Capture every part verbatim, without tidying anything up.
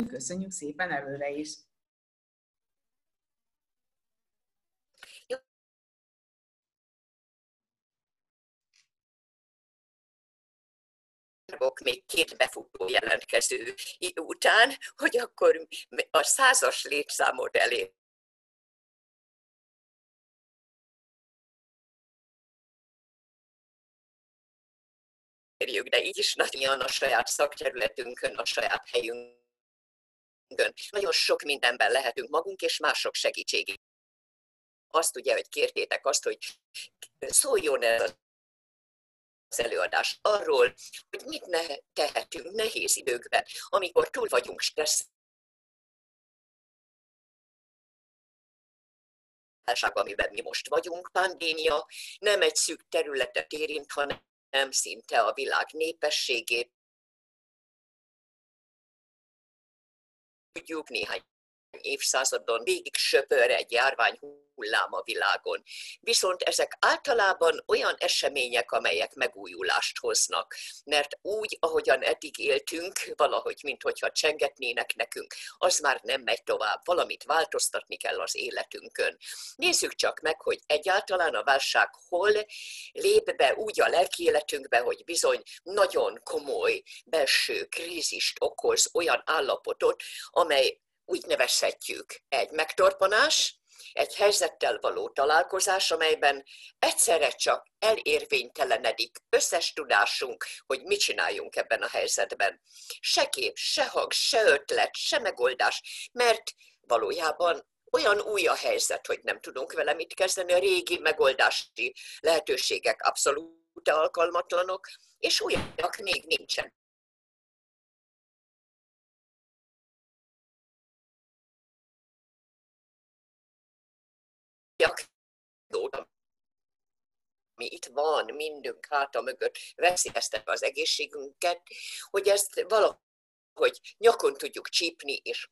Köszönjük szépen előre is! Még két befutó jelentkező után, hogy akkor a százas létszámot elé. De így is nagyon a saját szakterületünkön, a saját helyünkön. Nagyon sok mindenben lehetünk magunk és mások segítségét. Azt ugye, hogy kértétek azt, hogy szóljon ez az előadás arról, hogy mit ne tehetünk nehéz időkben, amikor túl vagyunk stressz. Amiben mi most vagyunk, pandémia nem egy szűk területet érint, hanem szinte a világ népességét. Tudjuk, néhány évszázadon végig söpör egy járvány hullám a világon. Viszont ezek általában olyan események, amelyek megújulást hoznak. Mert úgy, ahogyan eddig éltünk, valahogy, minthogyha csengetnének nekünk, az már nem megy tovább. Valamit változtatni kell az életünkön. Nézzük csak meg, hogy egyáltalán a válság hol lép be úgy a lelki életünkbe, hogy bizony nagyon komoly belső krízist okoz, olyan állapotot, amely úgy nevezhetjük egy megtorpanás, egy helyzettel való találkozás, amelyben egyszerre csak elérvénytelenedik összes tudásunk, hogy mit csináljunk ebben a helyzetben. Se kép, se hang, se ötlet, se megoldás, mert valójában olyan új a helyzet, hogy nem tudunk vele mit kezdeni, a régi megoldási lehetőségek abszolút alkalmatlanok, és újak még nincsen. Mi itt van, mindünk háta mögött veszélyeztetve az egészségünket, hogy ezt valahogy nyakon tudjuk csípni, és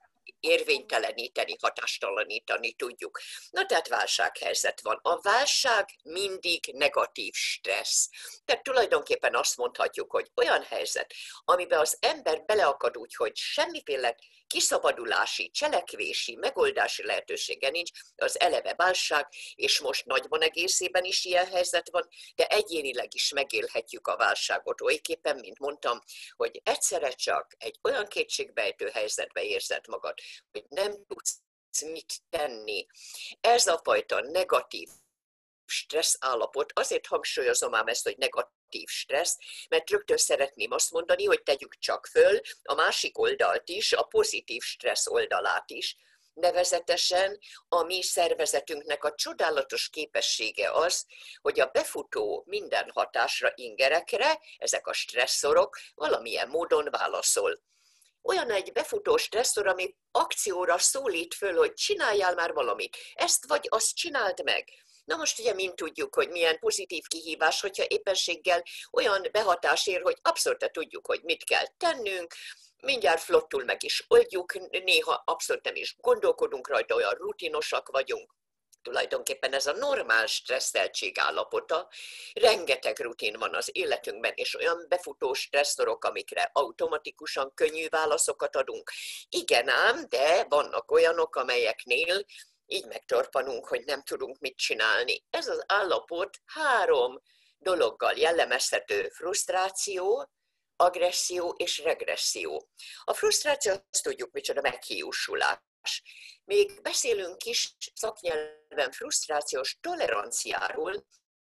érvényteleníteni, hatástalanítani tudjuk. Na tehát válsághelyzet van. A válság mindig negatív stressz. Tehát tulajdonképpen azt mondhatjuk, hogy olyan helyzet, amiben az ember beleakad úgy, hogy semmiféle kiszabadulási, cselekvési, megoldási lehetősége nincs, az eleve válság, és most nagyban egészében is ilyen helyzet van, de egyénileg is megélhetjük a válságot olyképpen, mint mondtam, hogy egyszerre csak egy olyan kétségbejtő helyzetbe érzed magad, hogy nem tudsz mit tenni. Ez a fajta negatív stressz állapot, azért hangsúlyozom ám ezt, hogy negatív stressz, mert rögtön szeretném azt mondani, hogy tegyük csak föl a másik oldalt is, a pozitív stressz oldalát is. Nevezetesen a mi szervezetünknek a csodálatos képessége az, hogy a befutó minden hatásra, ingerekre, ezek a stresszorok valamilyen módon válaszol. Olyan egy befutó stresszor, ami akcióra szólít föl, hogy csináljál már valamit, ezt vagy azt csináld meg. Na most ugye mind tudjuk, hogy milyen pozitív kihívás, hogyha éppenséggel olyan behatás ér, hogy abszolút tudjuk, hogy mit kell tennünk, mindjárt flottul meg is oldjuk, néha abszolút nem is gondolkodunk rajta, olyan rutinosak vagyunk. Tulajdonképpen ez a normál stresszeltség állapota, rengeteg rutin van az életünkben, és olyan befutó stresszorok, amikre automatikusan könnyű válaszokat adunk. Igen ám, de vannak olyanok, amelyeknél így megtorpanunk, hogy nem tudunk mit csinálni. Ez az állapot három dologgal jellemezhető: frusztráció, agresszió és regresszió. A frusztráció, azt tudjuk micsoda, meghiúsulás. Még beszélünk is szaknyelven frusztrációs toleranciáról,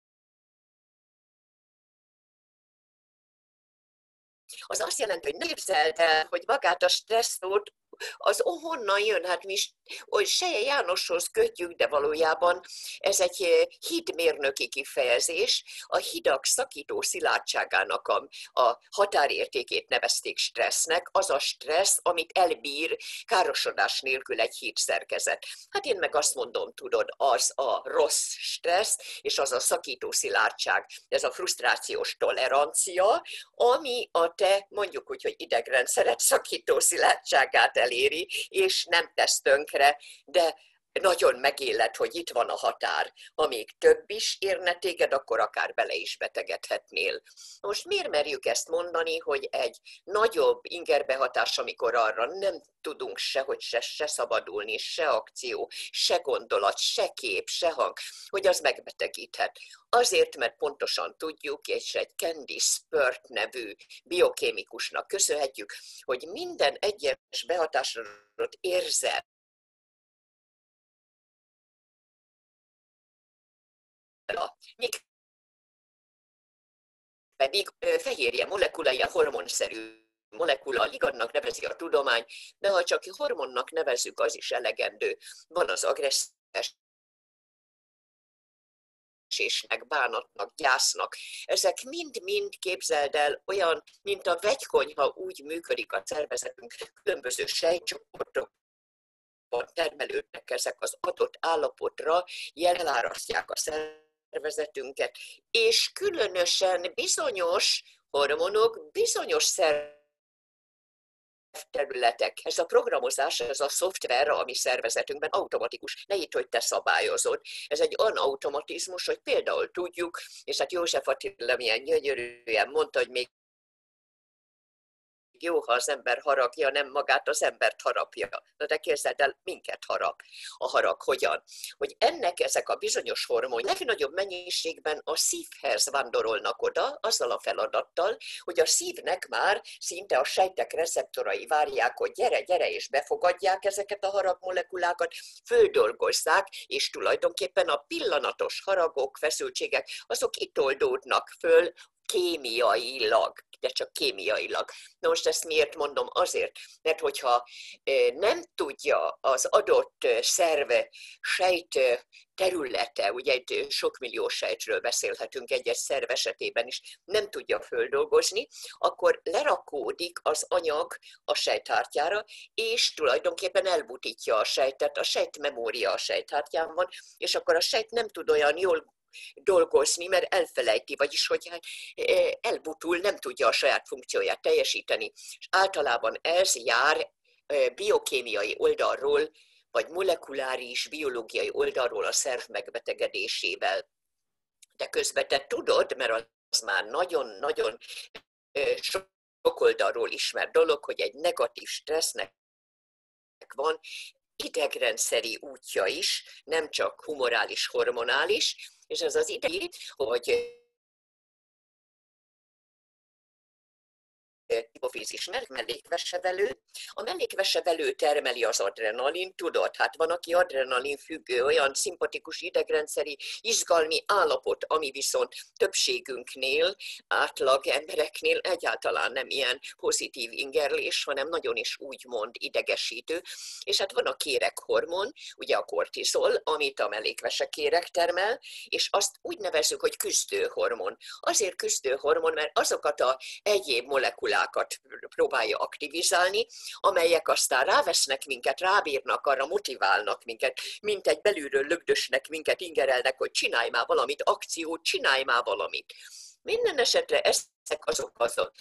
az azt jelenti, hogy ne képzeld el, hogy magát a stresszort az honnan jön, hát mi hogy Seje Jánoshoz kötjük, de valójában ez egy hídmérnöki kifejezés, a hidak szakító szilárdságának a, a határértékét nevezték stressznek, az a stressz, amit elbír károsodás nélkül egy hídszerkezet. Hát én meg azt mondom, tudod, az a rossz stressz, és az a szakító szilárdság, ez a frusztrációs tolerancia, ami a te, mondjuk úgy, hogy idegrendszeret szakító szilárdságát eléri, és nem tesz tönkre, de nagyon megéled, hogy itt van a határ. Ha még több is érne téged, akkor akár bele is betegedhetnél. Most miért merjük ezt mondani, hogy egy nagyobb ingerbehatás, amikor arra nem tudunk sehogy se, se szabadulni, se akció, se gondolat, se kép, se hang, hogy az megbetegíthet. Azért, mert pontosan tudjuk, és egy Candice Pert nevű biokémikusnak köszönhetjük, hogy minden egyes behatásra érzel, még pedig fehérje molekulái a hormonszerű molekula, ligadnak nevezi a tudomány, de ha csak hormonnak nevezzük, az is elegendő. Van az agresszívesnek, bánatnak, gyásznak. Ezek mind-mind, képzeld el, olyan, mint a vegykonyha, úgy működik a szervezetünk, különböző sejtcsoportok termelődnek ezek az adott állapotra, elárasztják a szervezetünket, és különösen bizonyos hormonok, bizonyos szervterületek. Ez a programozás, ez a szoftver, ami szervezetünkben automatikus, ne itt, hogy te szabályozod. Ez egy olyan automatizmus, hogy például tudjuk, és hát József Attila milyen gyönyörűen mondta, hogy még jó, ha az ember haragja, nem magát az embert harapja. Na de képzeld el, minket harap. A harag hogyan? Hogy ennek ezek a bizonyos hormonok legnagyobb mennyiségben a szívhez vándorolnak oda, azzal a feladattal, hogy a szívnek már szinte a sejtek receptorai várják, hogy gyere, gyere, és befogadják ezeket a haragmolekulákat, földolgozzák, és tulajdonképpen a pillanatos haragok, feszültségek, azok itt oldódnak föl, kémiailag, de csak kémiailag. Na most ezt miért mondom? Azért, mert hogyha nem tudja az adott szerve, sejt területe, ugye egy sok millió sejtről beszélhetünk egy-egy szerv esetében is, nem tudja földolgozni, akkor lerakódik az anyag a sejthártyára, és tulajdonképpen elbutítja a sejtet, a sejtmemória a sejthártyán van, és akkor a sejt nem tud olyan jól dolgozni, mert elfelejti, vagyis hogy elbutul, nem tudja a saját funkcióját teljesíteni. És általában ez jár biokémiai oldalról, vagy molekuláris, biológiai oldalról a szerv megbetegedésével. De közben te tudod, mert az már nagyon-nagyon sok oldalról ismert dolog, hogy egy negatív stressznek van idegrendszeri útja is, nem csak humorális, hormonális, és ez az idei, hogy hipofízis mellékvesevelő. A mellékvesevelő termeli az adrenalin, tudod, hát van, aki adrenalin függő, olyan szimpatikus idegrendszeri, izgalmi állapot, ami viszont többségünknél, átlag embereknél egyáltalán nem ilyen pozitív ingerlés, hanem nagyon is úgymond idegesítő. És hát van a kérekhormon, ugye a kortizol, amit a mellékvesekérek termel, és azt úgy nevezzük, hogy küzdőhormon. Azért küzdőhormon, mert azokat a egyéb molekulákat próbálja aktivizálni, amelyek aztán rávesznek minket, rábírnak, arra motiválnak minket, mint egy belülről lögdösnek minket, ingerelnek, hogy csinálj már valamit, akciót, csinálj már valamit. Minden esetre ezek azok azok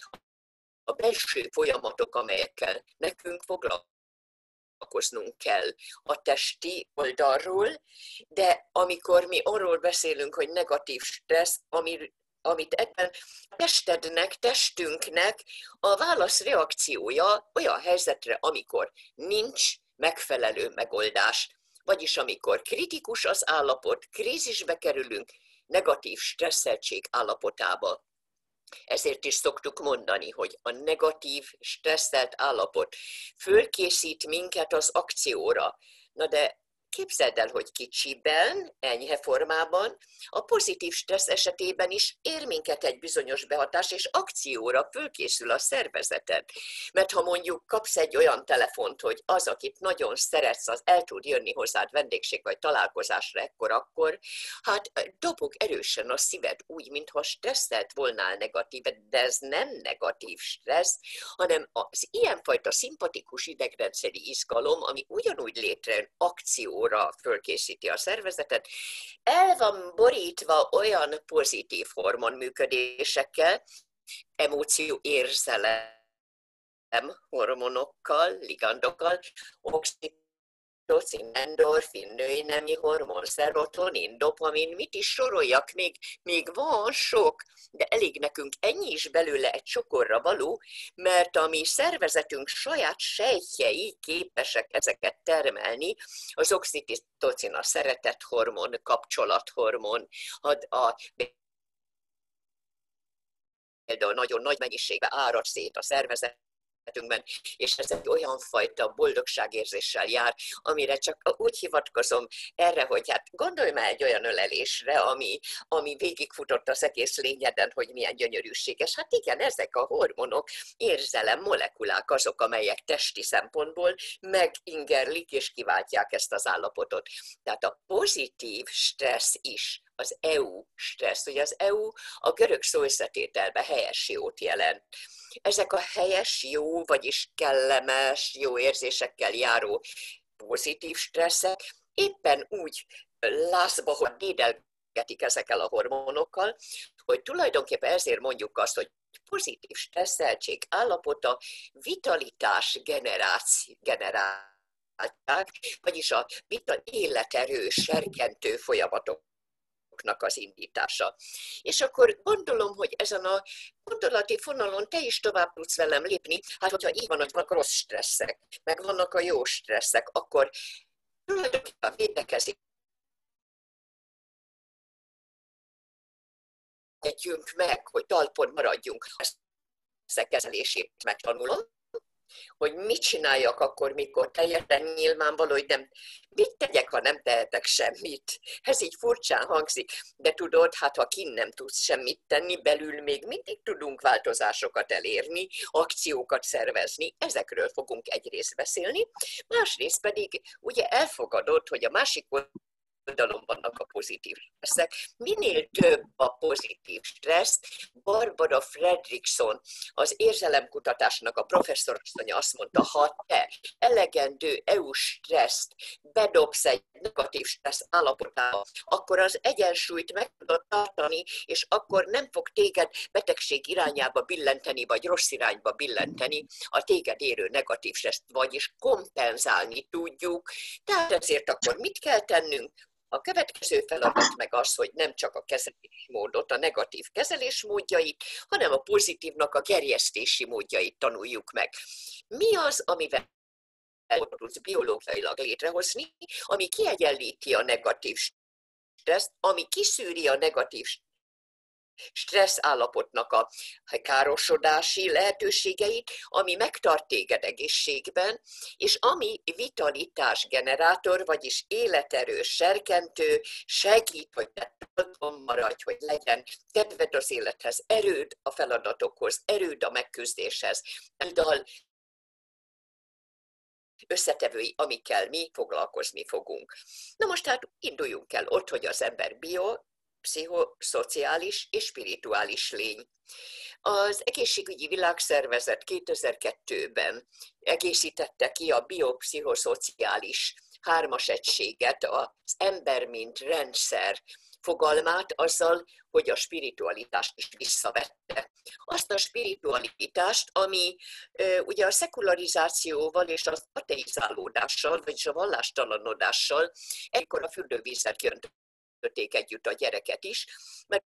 a belső folyamatok, amelyekkel nekünk foglalkoznunk kell a testi oldalról, de amikor mi arról beszélünk, hogy negatív stressz, ami amit ebben a testednek, testünknek a válaszreakciója olyan helyzetre, amikor nincs megfelelő megoldás, vagyis amikor kritikus az állapot, krízisbe kerülünk, negatív stresszeltség állapotába. Ezért is szoktuk mondani, hogy a negatív stresszelt állapot fölkészít minket az akcióra. Na de képzeld el, hogy kicsiben, enyhe formában, a pozitív stressz esetében is ér minket egy bizonyos behatás, és akcióra fölkészül a szervezeted. Mert ha mondjuk kapsz egy olyan telefont, hogy az, akit nagyon szeretsz, az el tud jönni hozzád vendégség vagy találkozásra ekkor-akkor, hát dobog erősen a szíved úgy, mintha stresszelt volnál negatív, de ez nem negatív stressz, hanem az ilyenfajta szimpatikus idegrendszeri izgalom, ami ugyanúgy létrejön akció, fölkészíti a szervezetet, el van borítva olyan pozitív hormonműködésekkel, emóció, érzelem hormonokkal, ligandokkal, oxitocin, oxitocin, endorfin, női nemi hormon, szerotonin, dopamin, mit is soroljak, még, még van sok, de elég nekünk ennyi is belőle egy csokorra való, mert a mi szervezetünk saját sejtjei képesek ezeket termelni, az oxitocin a szeretethormon, kapcsolathormon, a, a például nagyon nagy mennyiségben árad szét a szervezet, és ez egy olyan fajta boldogságérzéssel jár, amire csak úgy hivatkozom erre, hogy hát gondolj már egy olyan ölelésre, ami, ami végigfutott az egész lényeden, hogy milyen gyönyörűséges. Hát igen, ezek a hormonok, érzelem, molekulák azok, amelyek testi szempontból megingerlik és kiváltják ezt az állapotot. Tehát a pozitív stressz is, az é u stressz, ugye az é u a görög szó összetételben helyes jót jelent. Ezek a helyes jó, vagyis kellemes, jó érzésekkel járó pozitív stresszek éppen úgy lázba, hogy dédelgetik ezekkel a hormonokkal, hogy tulajdonképpen ezért mondjuk azt, hogy pozitív stresszeltség állapota vitalitás generáció, generálták, vagyis a életerő serkentő folyamatok az indítása. És akkor gondolom, hogy ezen a gondolati fonalon te is tovább tudsz velem lépni, hát hogyha így van, hogy vannak rossz stresszek, meg vannak a jó stresszek, akkor tulajdonképpen védekezik együnk meg, hogy talpon maradjunk, ezek kezelését megtanulom, hogy mit csináljak akkor, mikor teljesen nyilvánvaló, hogy nem, mit tegyek, ha nem tehetek semmit. Ez így furcsán hangzik, de tudod, hát ha kint nem tudsz semmit tenni, belül még mindig tudunk változásokat elérni, akciókat szervezni, ezekről fogunk egyrészt beszélni, másrészt pedig ugye elfogadod, hogy a másik oldalon vannak a pozitív stresszek. Minél több a pozitív stressz, Barbara Fredrickson, az érzelemkutatásnak a professzorasszonya azt mondta, ha te elegendő é u stresszt bedobsz egy negatív stressz állapotába, akkor az egyensúlyt meg tudod tartani, és akkor nem fog téged betegség irányába billenteni, vagy rossz irányba billenteni a téged érő negatív stresszt, vagyis kompenzálni tudjuk. Tehát ezért akkor mit kell tennünk? A következő feladat meg az, hogy nem csak a kezelésmódot, a negatív kezelésmódjait, hanem a pozitívnak a gerjesztési módjait tanuljuk meg. Mi az, amivel tudsz biológiailag létrehozni, ami kiegyenlíti a negatív stresszt, ami kiszűri a negatív stressz állapotnak a károsodási lehetőségeit, ami megtart téged egészségben, és ami vitalitás generátor, vagyis életerős serkentő, segít, hogy te talpon maradj, hogy legyen kedved az élethez, erőd a feladatokhoz, erőd a megküzdéshez, erőd összetevői, amikkel mi foglalkozni fogunk. Na most hát induljunk el ott, hogy az ember bio, pszichoszociális és spirituális lény. Az Egészségügyi Világszervezet kétezer-kettőben egészítette ki a biopszichoszociális hármas egységet, az ember mint rendszer fogalmát azzal, hogy a spiritualitást is visszavette. Azt a spiritualitást, ami ugye a szekularizációval és az ateizálódással, vagyis a vallástalanodásal egykor a fürdővízzel kiöntötték együtt a gyereket is, mert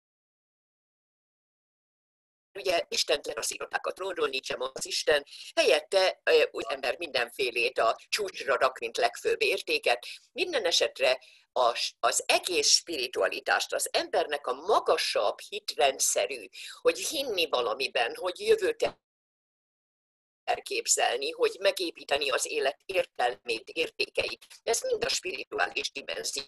ugye Istent leraszították a trónról, Nietzsche az Isten, helyette úgy ember mindenfélét a csúcsra rak, mint legfőbb értéket. Minden esetre az, az egész spiritualitást, az embernek a magasabb hitrendszerű, hogy hinni valamiben, hogy jövőt elképzelni, hogy megépíteni az élet értelmét, értékeit. Ez mind a spirituális dimenzió.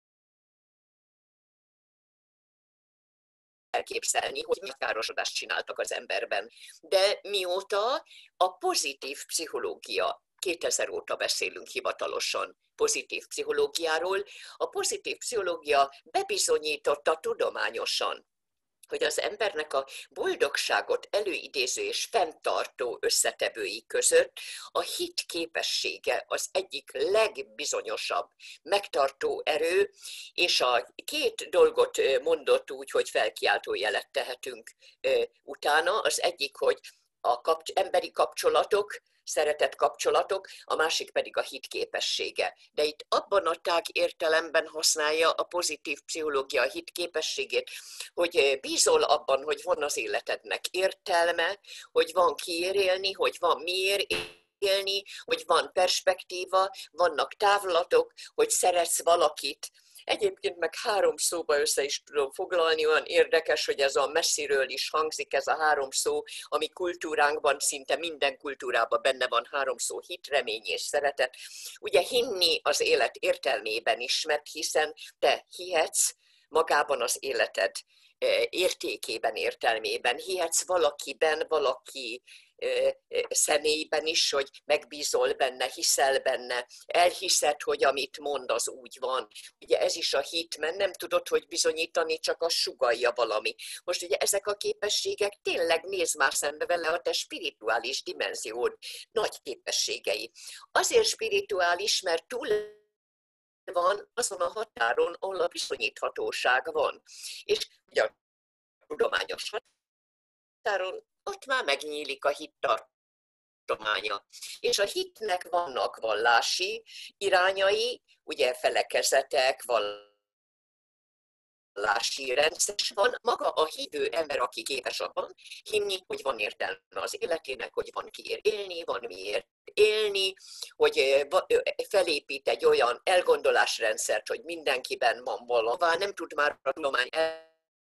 Elképzelni, hogy mi károsodást csináltak az emberben. De mióta a pozitív pszichológia, kétezer óta beszélünk hivatalosan pozitív pszichológiáról, a pozitív pszichológia bebizonyította tudományosan, hogy az embernek a boldogságot előidéző és fenntartó összetevői között a hit képessége az egyik legbizonyosabb megtartó erő, és a két dolgot mondott úgy, hogy felkiáltó jelet tehetünk utána. Az egyik, hogy a kapcs- emberi kapcsolatok szeretett kapcsolatok, a másik pedig a hit képessége. De itt abban a tág értelemben használja a pozitív pszichológia a hit képességét, hogy bízol abban, hogy van az életednek értelme, hogy van kiért élni, hogy van miért élni, hogy van perspektíva, vannak távlatok, hogy szeretsz valakit. Egyébként meg három szóba össze is tudom foglalni, olyan érdekes, hogy ez a messziről is hangzik, ez a három szó, ami kultúránkban, szinte minden kultúrában benne van három szó, hit, remény és szeretet. Ugye hinni az élet értelmében is, mert hiszen te hihetsz magában az életed értékében, értelmében, hihetsz valakiben, valaki személyben is, hogy megbízol benne, hiszel benne, elhiszed, hogy amit mond, az úgy van. Ugye ez is a hit, mert nem tudod, hogy bizonyítani, csak az sugallja valami. Most ugye ezek a képességek, tényleg nézd már szembe vele a te spirituális dimenziód nagy képességei. Azért spirituális, mert túl van azon a határon, ahol a bizonyíthatóság van. És ugye a tudományos határon ott már megnyílik a hit tartománya. És a hitnek vannak vallási irányai, ugye felekezetek, vallási rendszer, van maga a hívő ember, aki képes abban hinni, hogy van értelme az életének, hogy van kiért élni, van miért élni, hogy felépít egy olyan elgondolásrendszert, hogy mindenkiben van valami, nem tud már a tudomány el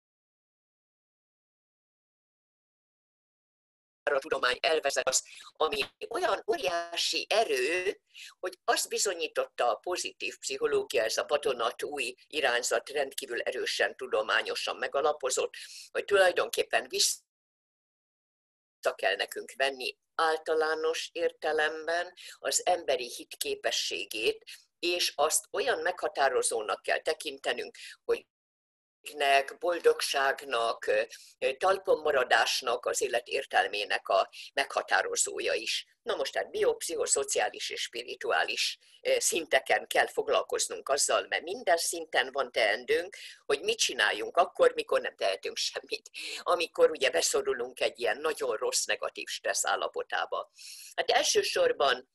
a tudomány elvezet az, ami olyan óriási erő, hogy azt bizonyította a pozitív pszichológia, ez a vadonatúj irányzat rendkívül erősen, tudományosan megalapozott, hogy tulajdonképpen vissza kell nekünk venni általános értelemben az emberi hit képességét, és azt olyan meghatározónak kell tekintenünk, hogy boldogságnak, talpon-maradásnak, az élet értelmének a meghatározója is. Na most tehát biopszichoszociális és spirituális szinteken kell foglalkoznunk azzal, mert minden szinten van teendőnk, hogy mit csináljunk akkor, mikor nem tehetünk semmit. Amikor ugye beszorulunk egy ilyen nagyon rossz, negatív stressz állapotába. Hát elsősorban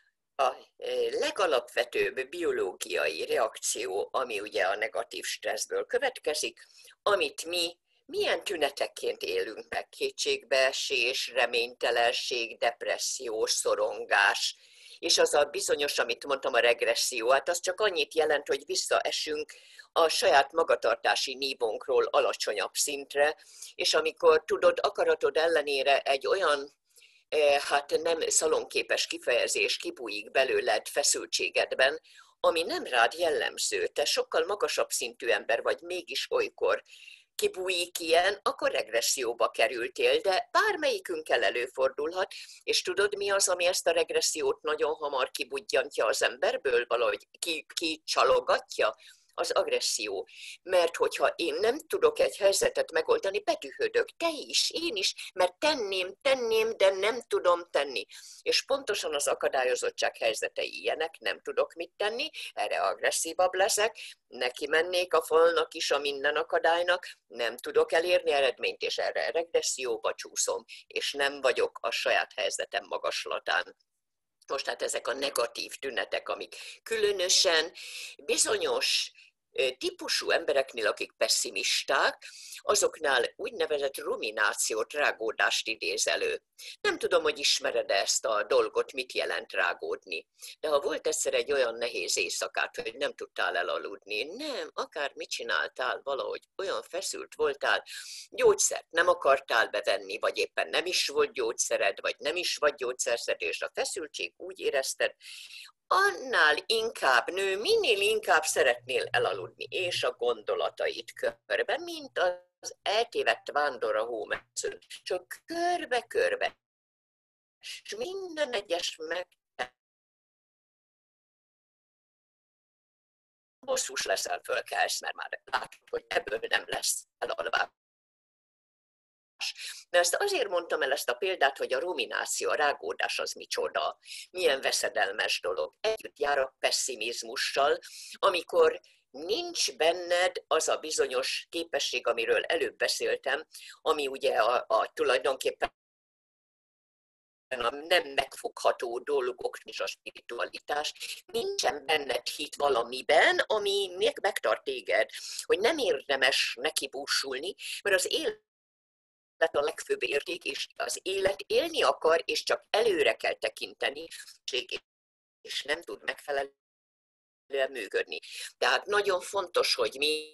a legalapvetőbb biológiai reakció, ami ugye a negatív stresszből következik, amit mi milyen tünetekként élünk meg, kétségbeesés, reménytelenség, depresszió, szorongás, és az a bizonyos, amit mondtam, a regresszió, hát az csak annyit jelent, hogy visszaesünk a saját magatartási nívónkról alacsonyabb szintre, és amikor tudod, akaratod ellenére egy olyan hát nem szalonképes kifejezés kibújik belőled feszültségedben, ami nem rád jellemző. Te sokkal magasabb szintű ember vagy, mégis olykor kibújik ilyen, akkor regresszióba kerültél, de bármelyikünkkel előfordulhat, és tudod, mi az, ami ezt a regressziót nagyon hamar kibudjantja az emberből, valahogy kicsalogatja? Ki az agresszió. Mert hogyha én nem tudok egy helyzetet megoldani, betűhödök, te is, én is, mert tenném, tenném, de nem tudom tenni. És pontosan az akadályozottság helyzetei ilyenek, nem tudok mit tenni, erre agresszívabb leszek, neki mennék a falnak is, a minden akadálynak, nem tudok elérni eredményt, és erre regresszióba csúszom, és nem vagyok a saját helyzetem magaslatán. Most hát ezek a negatív tünetek, amik különösen bizonyos típusú embereknél, akik pesszimisták, azoknál úgynevezett ruminációt, rágódást idéz elő. Nem tudom, hogy ismered ezt a dolgot, mit jelent rágódni. De ha volt egyszer egy olyan nehéz éjszakát, hogy nem tudtál elaludni, nem, akár mit csináltál, valahogy olyan feszült voltál, gyógyszert nem akartál bevenni, vagy éppen nem is volt gyógyszered, vagy nem is vagy gyógyszerszedés, a feszültség úgy érezted, annál inkább nő, minél inkább szeretnél elaludni, és a gondolataid körbe, mint az eltévedt vándor a hómezőn. Csak körbe-körbe. És minden egyes meg bosszús leszel, fölkelsz, mert már látod, hogy ebből nem lesz elalvás. De ezt azért mondtam el ezt a példát, hogy a rumináció, a rágódás az micsoda, milyen veszedelmes dolog. Együtt jár a pesszimizmussal, amikor nincs benned az a bizonyos képesség, amiről előbb beszéltem, ami ugye a, a tulajdonképpen a nem megfogható dolgok és a spiritualitás, nincsen benned hit valamiben, ami megtart téged, hogy nem érdemes neki búsulni, mert az élet a legfőbb érték, és az élet élni akar, és csak előre kell tekinteni, és nem tud megfelelően működni. Tehát nagyon fontos, hogy mi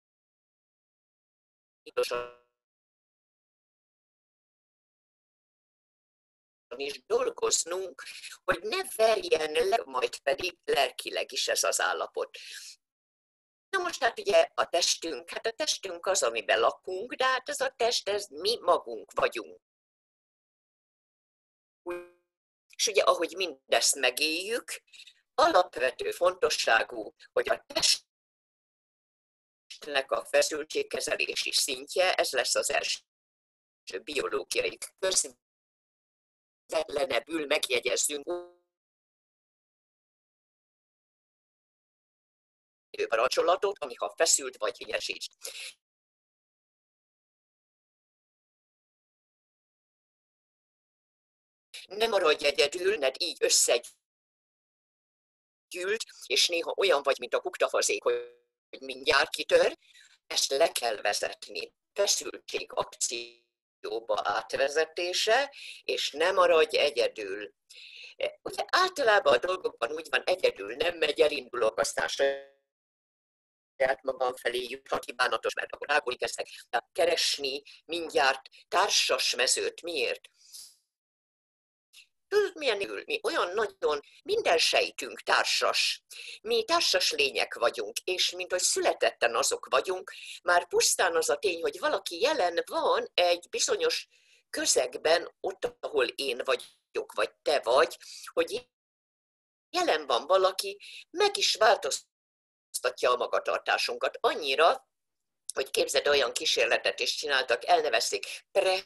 is dolgoznunk, hogy ne verjen le, majd pedig lelkileg is ez az állapot. Na most hát ugye a testünk, hát a testünk az, amiben lakunk, de hát ez a test, ez mi magunk vagyunk. És ugye ahogy mindezt megéljük, alapvető fontosságú, hogy a testnek a feszültségkezelési szintje, ez lesz az első biológiai közvetlenebbül megjegyezzünk kapcsolatot, ami ha feszült vagy hülyesít. Nem maradj egyedül, mert így összegyűlt, és néha olyan vagy, mint a kuktafazék, hogy mindjárt kitör, ezt le kell vezetni. Feszültség akcióba átvezetése, és nem maradj egyedül. Ugye általában a dolgokban úgy van, egyedül nem megy, elindulok, aztán saját magam felé jut, ha kívánatos, mert akkor rágólik ezek. Tehát keresni mindjárt társas mezőt. Miért? Tudod, milyen ül? Mi olyan nagyon, minden sejtünk társas. Mi társas lények vagyunk, és mint hogy születetten azok vagyunk, már pusztán az a tény, hogy valaki jelen van egy bizonyos közegben, ott, ahol én vagyok, vagy te vagy, hogy jelen van valaki, meg is változtatja a magatartásunkat annyira, hogy képzeld, olyan kísérletet is csináltak, elnevezték pre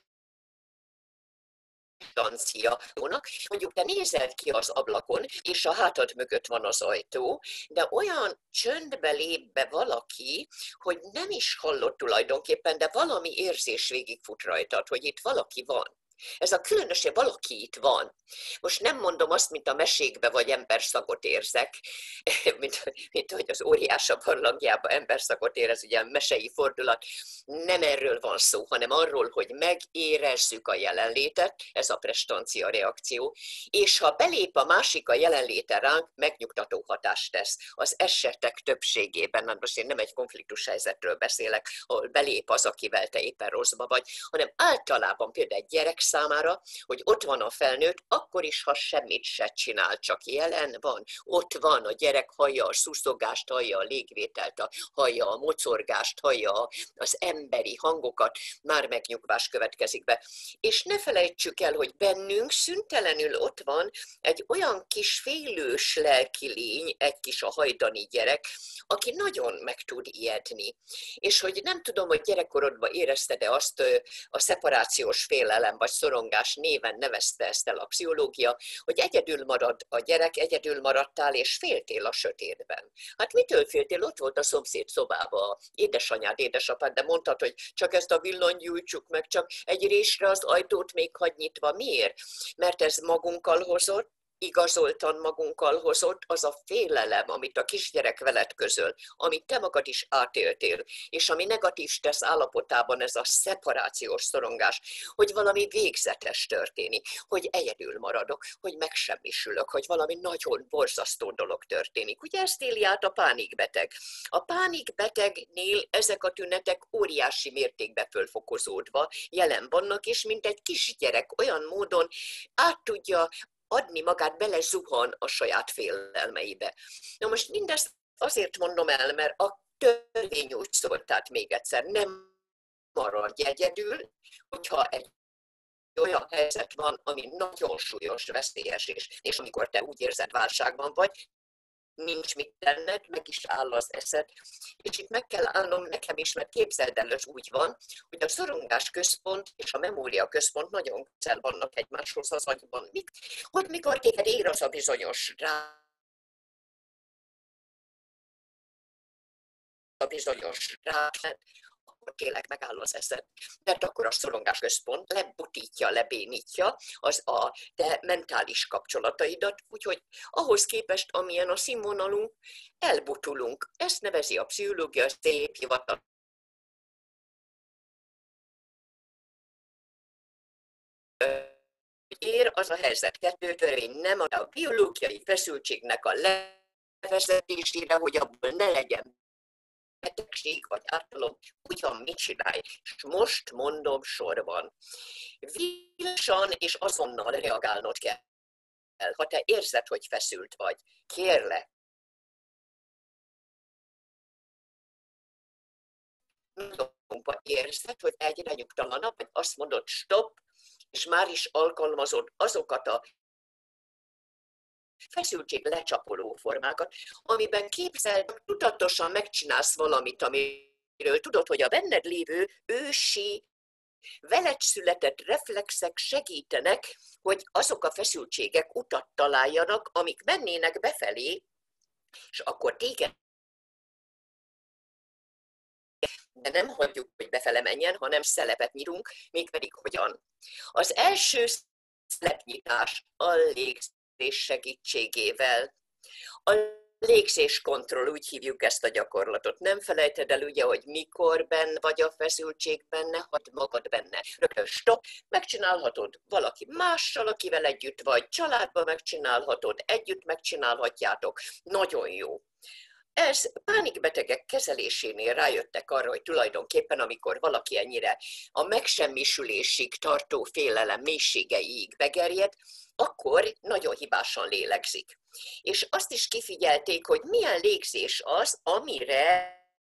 mondjuk te nézel ki az ablakon, és a hátad mögött van az ajtó, de olyan csöndbe lép be valaki, hogy nem is hallott tulajdonképpen, de valami érzés végigfut rajtad, hogy itt valaki van. Ez a különös, hogy valaki itt van. Most nem mondom azt, mint a mesékbe, vagy emberszagot érzek, mint, mint hogy az óriás a barlangjában emberszagot érez, ugye a mesei fordulat. Nem erről van szó, hanem arról, hogy megérezzük a jelenlétet, ez a prestancia reakció, és ha belép a másik a jelenléte ránk, megnyugtató hatást tesz. Az esetek többségében, nem most én nem egy konfliktus helyzetről beszélek, ahol belép az, akivel te éppen rosszba vagy, hanem általában például egy gyerek számára, hogy ott van a felnőtt, akkor is, ha semmit se csinál, csak jelen van. Ott van, a gyerek hallja a szuszogást, hallja a légvételt, hallja a mocorgást, hallja az emberi hangokat, már megnyugvás következik be. És ne felejtsük el, hogy bennünk szüntelenül ott van egy olyan kis félős lelki lény, egy kis a hajdani gyerek, aki nagyon meg tud ijedni. És hogy nem tudom, hogy gyerekkorodban érezted-e azt, a szeparációs félelem vagy szorongás néven nevezte ezt el a pszichológia, hogy egyedül marad a gyerek, egyedül maradtál, és féltél a sötétben. Hát mitől féltél? Ott volt a szomszéd szobában édesanyád, édesapád, de mondtad, hogy csak ezt a villanyt gyújtsuk meg, csak egy résre az ajtót még hagy nyitva. Miért? Mert ez magunkkal hozott, igazoltan magunkkal hozott, az a félelem, amit a kisgyerek veled közöl, amit te magad is átéltél, és ami negatív stressz állapotában ez a szeparációs szorongás, hogy valami végzetes történik, hogy egyedül maradok, hogy megsemmisülök, hogy valami nagyon borzasztó dolog történik. Ugye ezt éli át a pánikbeteg. A pánikbetegnél ezek a tünetek óriási mértékben fölfokozódva jelen vannak, és mint egy kisgyerek olyan módon át tudja adni magát, belezuhan a saját félelmeibe. Na most mindezt azért mondom el, mert a törvény úgy szólt, tehát még egyszer, nem maradj egyedül, hogyha egy olyan helyzet van, ami nagyon súlyos, veszélyes, és, és amikor te úgy érzed, válságban vagy, nincs mit tenned, meg is áll az eszed. És itt meg kell állnom nekem is, mert képzeld el, ez úgy van, hogy a szorongás központ és a memória központ nagyon közel vannak egymáshoz az agyban. Mit? Hogy mikor téged ér az a bizonyos rá, a bizonyos rá, akkor tényleg megáll az eszed. Mert akkor a szorongás központ lebutítja, lebénítja az a te mentális kapcsolataidat, úgyhogy ahhoz képest, amilyen a színvonalunk, elbutulunk. Ezt nevezi a pszichológia szép hivatal. Ér az a helyzet kettő törvény nem a biológiai feszültségnek a levezetésére, hogy abból ne legyen betegség vagy ártalom, ugyan mit csinálj. És most mondom sorban. Világosan és azonnal reagálnod kell. Ha te érzed, hogy feszült vagy, kérlek. Ha érzed, hogy egyre nyugtalanabb, vagy azt mondod, stop, és már is alkalmazod azokat a feszültség lecsapoló formákat, amiben képzeld, tudatosan megcsinálsz valamit, amiről tudod, hogy a benned lévő ősi, veled született reflexek segítenek, hogy azok a feszültségek utat találjanak, amik mennének befelé, és akkor téged de nem hagyjuk, hogy befele menjen, hanem szelepet nyírunk, mégpedig hogyan. Az első szelepnyitás a légzés segítségével. A légzéskontroll, úgy hívjuk ezt a gyakorlatot. Nem felejted el ugye, hogy mikor benn vagy a feszültség benne, hagyd magad benne. Rögtön stop, megcsinálhatod valaki mással, akivel együtt vagy, családban megcsinálhatod, együtt megcsinálhatjátok. Nagyon jó. Ez pánikbetegek kezelésénél rájöttek arra, hogy tulajdonképpen amikor valaki ennyire a megsemmisülésig tartó félelem mélységeiig begerjed, akkor nagyon hibásan lélegzik. És azt is kifigyelték, hogy milyen légzés az, amire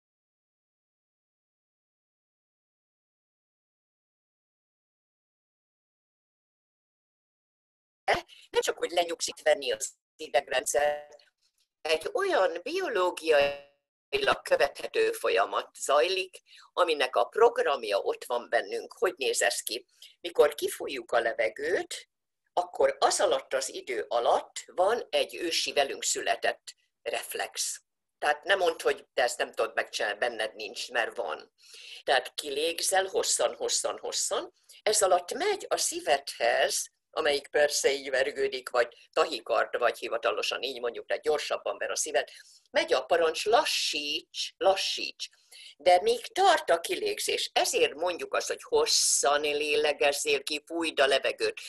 nem csak, hogy lenyugsít venni az idegrendszer, egy olyan biológiailag követhető folyamat zajlik, aminek a programja ott van bennünk. Hogy néz ez ki? Mikor kifújjuk a levegőt, akkor az alatt az idő alatt van egy ősi velünk született reflex. Tehát nem mondd, hogy te ezt nem tudod megcsinálni, benned nincs, mert van. Tehát kilégzel hosszan, hosszan, hosszan, ez alatt megy a szívedhez, amelyik persze így vergődik, vagy tahikard, vagy hivatalosan így mondjuk, tehát gyorsabban ver a szíved, megy a parancs, lassíts, lassíts. De még tart a kilégzés. Ezért mondjuk azt, hogy hosszan lélegezzél ki, fújd a levegőt.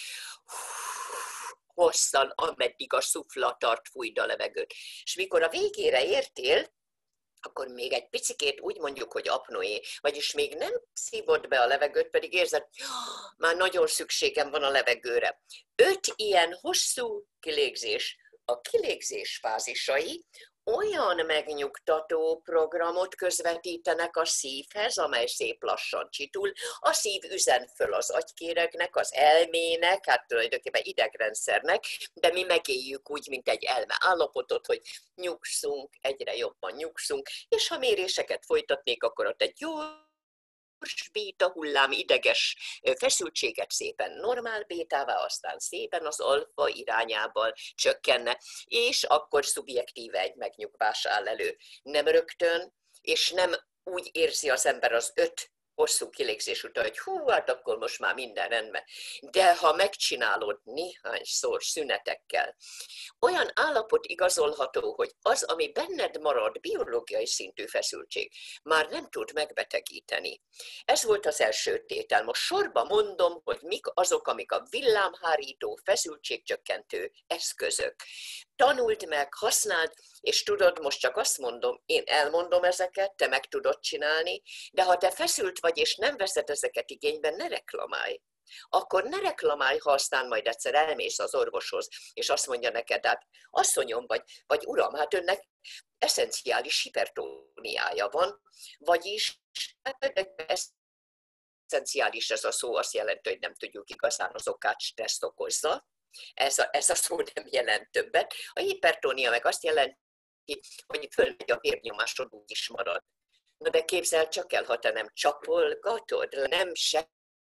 Hosszan, ameddig a szufla tart, fújd a levegőt. És mikor a végére értél, akkor még egy picikét úgy mondjuk, hogy apnoé, vagyis még nem szívod be a levegőt, pedig érzed, hogy már nagyon szükségem van a levegőre. Öt ilyen hosszú kilégzés. A kilégzés fázisai olyan megnyugtató programot közvetítenek a szívhez, amely szép lassan csitul. A szív üzen föl az agykéregnek, az elmének, hát tulajdonképpen idegrendszernek, de mi megéljük úgy, mint egy elme állapotot, hogy nyugszunk, egyre jobban nyugszunk, és ha méréseket folytatnék, akkor ott egy jó béta hullám ideges feszültséget szépen normál bétává, aztán szépen az alfa irányában csökkenne, és akkor szubjektíve egy megnyugvás áll elő. Nem rögtön, és nem úgy érzi az ember az öt hosszú kilégzés után, hogy hú, hát akkor most már minden rendben. De ha megcsinálod néhányszor szünetekkel, olyan állapot igazolható, hogy az, ami benned marad, biológiai szintű feszültség, már nem tud megbetegíteni. Ez volt az első tétel. Most sorba mondom, hogy mik azok, amik a villámhárító, feszültségcsökkentő eszközök. Tanuld meg, használd, és tudod, most csak azt mondom, én elmondom ezeket, te meg tudod csinálni, de ha te feszült vagy, és nem veszed ezeket igénybe, ne reklamálj. Akkor ne reklamálj, ha aztán majd egyszer elmész az orvoshoz, és azt mondja neked, hát asszonyom vagy, vagy uram, hát önnek eszenciális hipertóniája van, vagyis hát eszenciális ez a szó azt jelenti, hogy nem tudjuk igazán az okát, stresszt okozza. Ez a, ez a szó nem jelent többet. A hipertónia meg azt jelenti, hogy fölmegy a vérnyomásod, úgy is marad. Na de képzeld csak el, ha te nem csapolgatod, nem se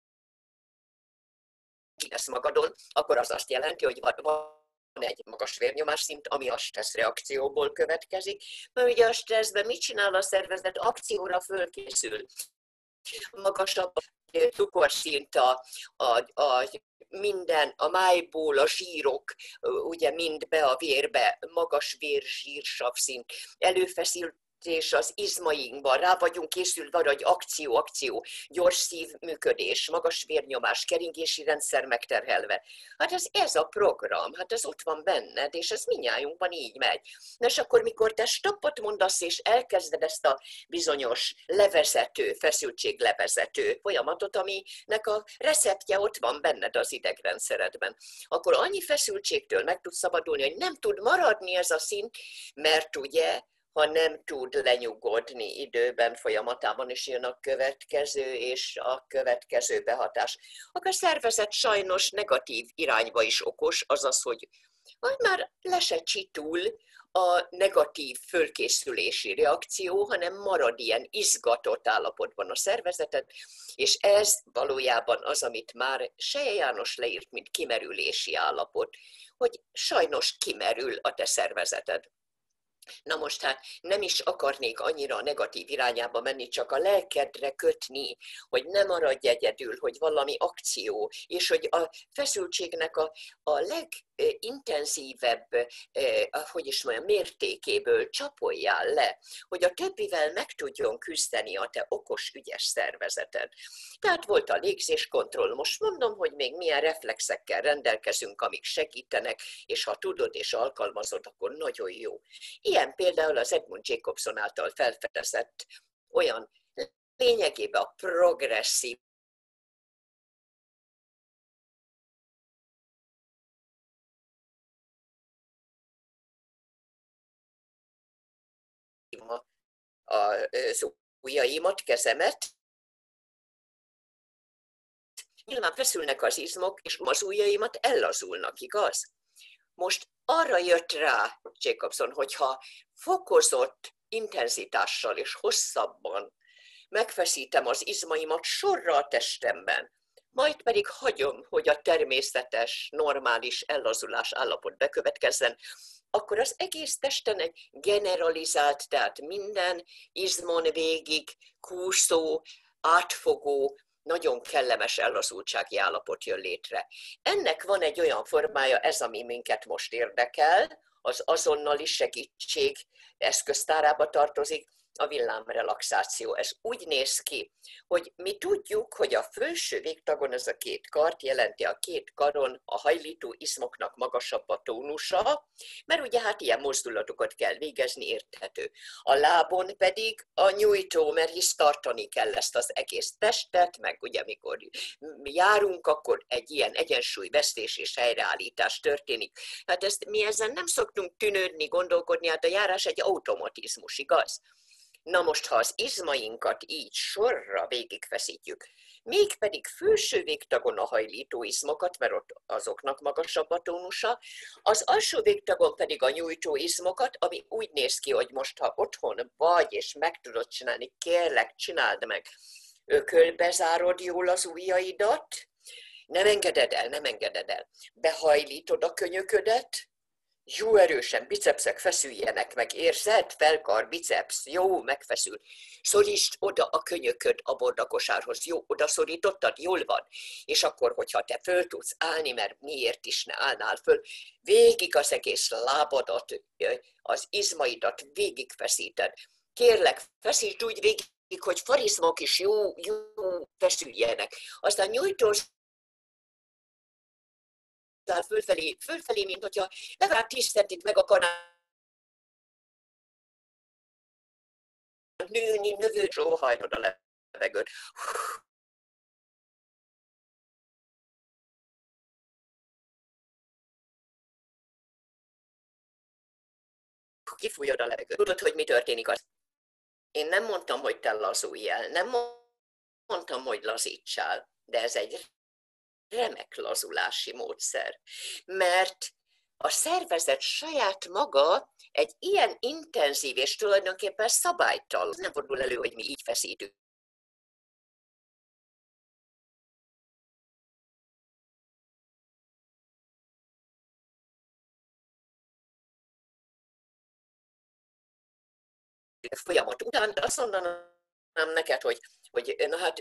lesz magadon, akkor az azt jelenti, hogy van egy magas vérnyomásszint, ami a stressz reakcióból következik, mert ugye a stresszben mit csinál a szervezet? Akcióra fölkészül. magasabb cukorszint, a, a, a minden, a májból a zsírok, ugye mind be a vérbe, magas vér, zsírsav szint, előfeszítés az izmainkban, rá vagyunk készülve arra, hogy akció, akció, gyors szívműködés, magas vérnyomás, keringési rendszer megterhelve. Hát ez, ez a program, hát ez ott van benned, és ez mindnyájunkban így megy. Na és akkor, mikor te stoppot mondasz, és elkezded ezt a bizonyos levezető, feszültséglevezető folyamatot, aminek a receptje ott van benned az idegrendszeredben, akkor annyi feszültségtől meg tudsz szabadulni, hogy nem tud maradni ez a szint, mert ugye, ha nem tud lenyugodni időben, folyamatában is jön a következő és a következő behatás. Akkor a szervezet sajnos negatív irányba is okos, azaz, hogy már le se csitul a negatív fölkészülési reakció, hanem marad ilyen izgatott állapotban a szervezeted, és ez valójában az, amit már Selye János leírt, mint kimerülési állapot, hogy sajnos kimerül a te szervezeted. Na most hát nem is akarnék annyira a negatív irányába menni, csak a lelkedre kötni, hogy ne maradj egyedül, hogy valami akció, és hogy a feszültségnek a, a legintenzívebb, hogy is mondjam, mértékéből csapoljál le, hogy a többivel meg tudjon küzdeni a te okos, ügyes szervezeted. Tehát volt a légzéskontroll, most mondom, hogy még milyen reflexekkel rendelkezünk, amik segítenek, és ha tudod és alkalmazod, akkor nagyon jó. Ilyen például az Edmund Jacobson által felfedezett olyan lényegében a progresszív az ujjaimat, kezemet. Nyilván feszülnek az izmok, és az ujjaimat ellazulnak, igaz? Most arra jött rá Jacobson, hogyha fokozott intenzitással és hosszabban megfeszítem az izmaimat sorra a testemben, majd pedig hagyom, hogy a természetes, normális ellazulás állapot bekövetkezzen, akkor az egész testen egy generalizált, tehát minden izmon végig kúszó, átfogó, nagyon kellemes ellazultsági állapot jön létre. Ennek van egy olyan formája, ez, ami minket most érdekel, az azonnali segítség eszköztárába tartozik, a villámrelaxáció. Ez úgy néz ki, hogy mi tudjuk, hogy a felső végtagon ez a két kart jelenti a két karon a hajlító izmoknak magasabb a tónusa, mert ugye hát ilyen mozdulatokat kell végezni, érthető. A lábon pedig a nyújtó, mert hisz tartani kell ezt az egész testet, meg ugye mikor járunk, akkor egy ilyen egyensúlyvesztés és helyreállítás történik. Hát ezt mi ezen nem szoktunk tűnődni, gondolkodni, hát a járás egy automatizmus, igaz? Na most, ha az izmainkat így sorra végigfeszítjük, mégpedig felső végtagon a hajlító izmokat, mert ott azoknak magasabb a tónusa, az alsó végtagon pedig a nyújtó izmokat, ami úgy néz ki, hogy most, ha otthon vagy, és meg tudod csinálni, kérlek, csináld meg, ökölbe zárod jól az ujjaidat, nem engeded el, nem engeded el, behajlítod a könyöködet, jó erősen, bicepszek feszüljenek meg, érzed? Felkar, biceps, jó, megfeszül. Szorítsd oda a könyököd a bordakosárhoz, jó, oda szorítottad, jól van. És akkor, hogyha te föl tudsz állni, mert miért is ne állnál föl, végig az egész lábadat, az izmaidat végigfeszíted. Kérlek, feszítsd úgy végig, hogy farizmok is jó, jó feszüljenek. Aztán nyújtóz fölfelé, fölfelé, mint hogyha legalább tíz centit meg akarnál nőni, növő, sóhajtod a levegőt. Kifújod a levegőt. Tudod, hogy mi történik az? Én nem mondtam, hogy te lazulj el, nem mondtam, hogy lazítsál, de ez egy remek lazulási módszer, mert a szervezet saját maga egy ilyen intenzív és tulajdonképpen szabálytalan. Nem fordul elő, hogy mi így feszítünk. Folyamat után azt mondanám neked, hogy hogy na hát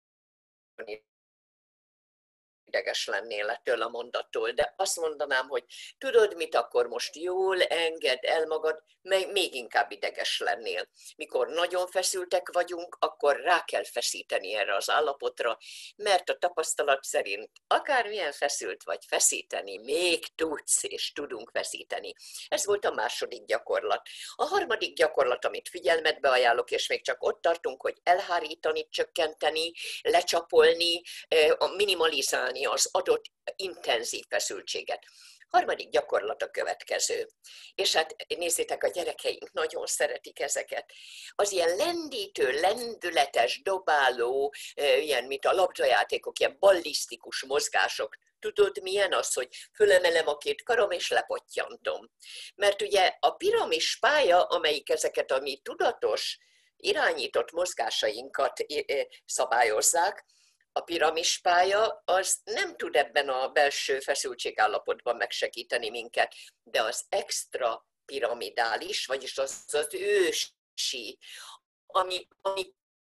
ideges lennél ettől a mondattól, de azt mondanám, hogy tudod mit, akkor most jól engedd el magad, még inkább ideges lennél. Mikor nagyon feszültek vagyunk, akkor rá kell feszíteni erre az állapotra, mert a tapasztalat szerint akármilyen feszült vagy, feszíteni még tudsz, és tudunk feszíteni. Ez volt a második gyakorlat. A harmadik gyakorlat, amit figyelmetbe ajánlok, és még csak ott tartunk, hogy elhárítani, csökkenteni, lecsapolni, minimalizálni az adott intenzív feszültséget. Harmadik gyakorlat a következő. És hát nézzétek, a gyerekeink nagyon szeretik ezeket. Az ilyen lendítő, lendületes, dobáló, ilyen, mint a labdajátékok, ilyen ballisztikus mozgások. Tudod, milyen az, hogy fölemelem a két karom és lepottyantom. Mert ugye a piramis pálya, amelyik ezeket a mi tudatos, irányított mozgásainkat szabályozzák, a piramispálya az nem tud ebben a belső feszültségállapotban megsegíteni minket, de az extra piramidális, vagyis az az ősi, ami, ami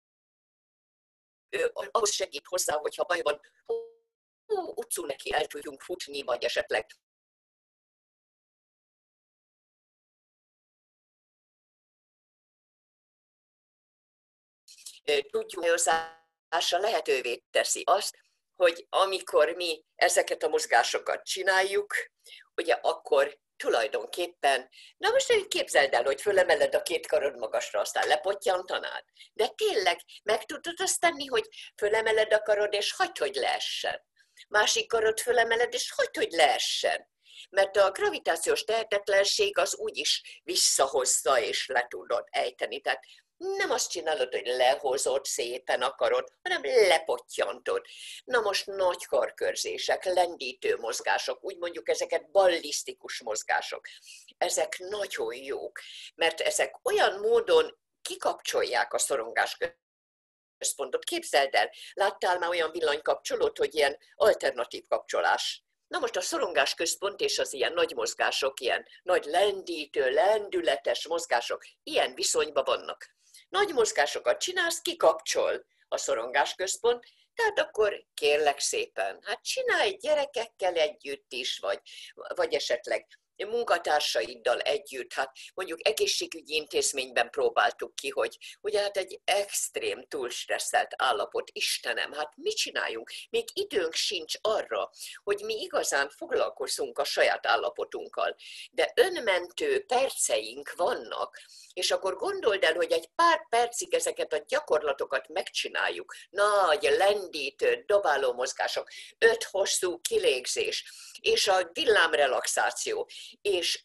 ahhoz segít hozzá, hogyha baj van, utcú neki el tudjunk futni, vagy esetleg tudjuk hozzá, lehetővé teszi azt, hogy amikor mi ezeket a mozgásokat csináljuk, ugye akkor tulajdonképpen, na most képzeld el, hogy fölemeled a két karod magasra, aztán lepottyantanád, de tényleg meg tudod azt tenni, hogy fölemeled a karod, és hagyd, hogy leessen. Másik karod fölemeled, és hagyd, hogy leessen. Mert a gravitációs tehetetlenség az úgyis visszahozza, és le tudod ejteni. Tehát nem azt csinálod, hogy lehozod szépen a karod, hanem lepottyantod. Na most nagy karkörzések, lendítő mozgások, úgy mondjuk ezeket ballisztikus mozgások. Ezek nagyon jók, mert ezek olyan módon kikapcsolják a szorongás központot. Képzeld el, láttál már olyan villanykapcsolót, hogy ilyen alternatív kapcsolás. Na most a szorongás központ és az ilyen nagy mozgások, ilyen nagy lendítő, lendületes mozgások, ilyen viszonyban vannak. Nagy mozgásokat csinálsz, kikapcsol a szorongás központ, tehát akkor kérlek szépen, hát csinálj gyerekekkel együtt is, vagy, vagy esetleg munkatársaiddal együtt, hát mondjuk egészségügyi intézményben próbáltuk ki, hogy ugye hát egy extrém túlstresszelt állapot, Istenem, hát mit csináljunk? Még időnk sincs arra, hogy mi igazán foglalkozzunk a saját állapotunkkal, de önmentő perceink vannak, és akkor gondold el, hogy egy pár percig ezeket a gyakorlatokat megcsináljuk, nagy, lendítő, dobáló mozgások, öt hosszú kilégzés, és a villámrelaxáció, és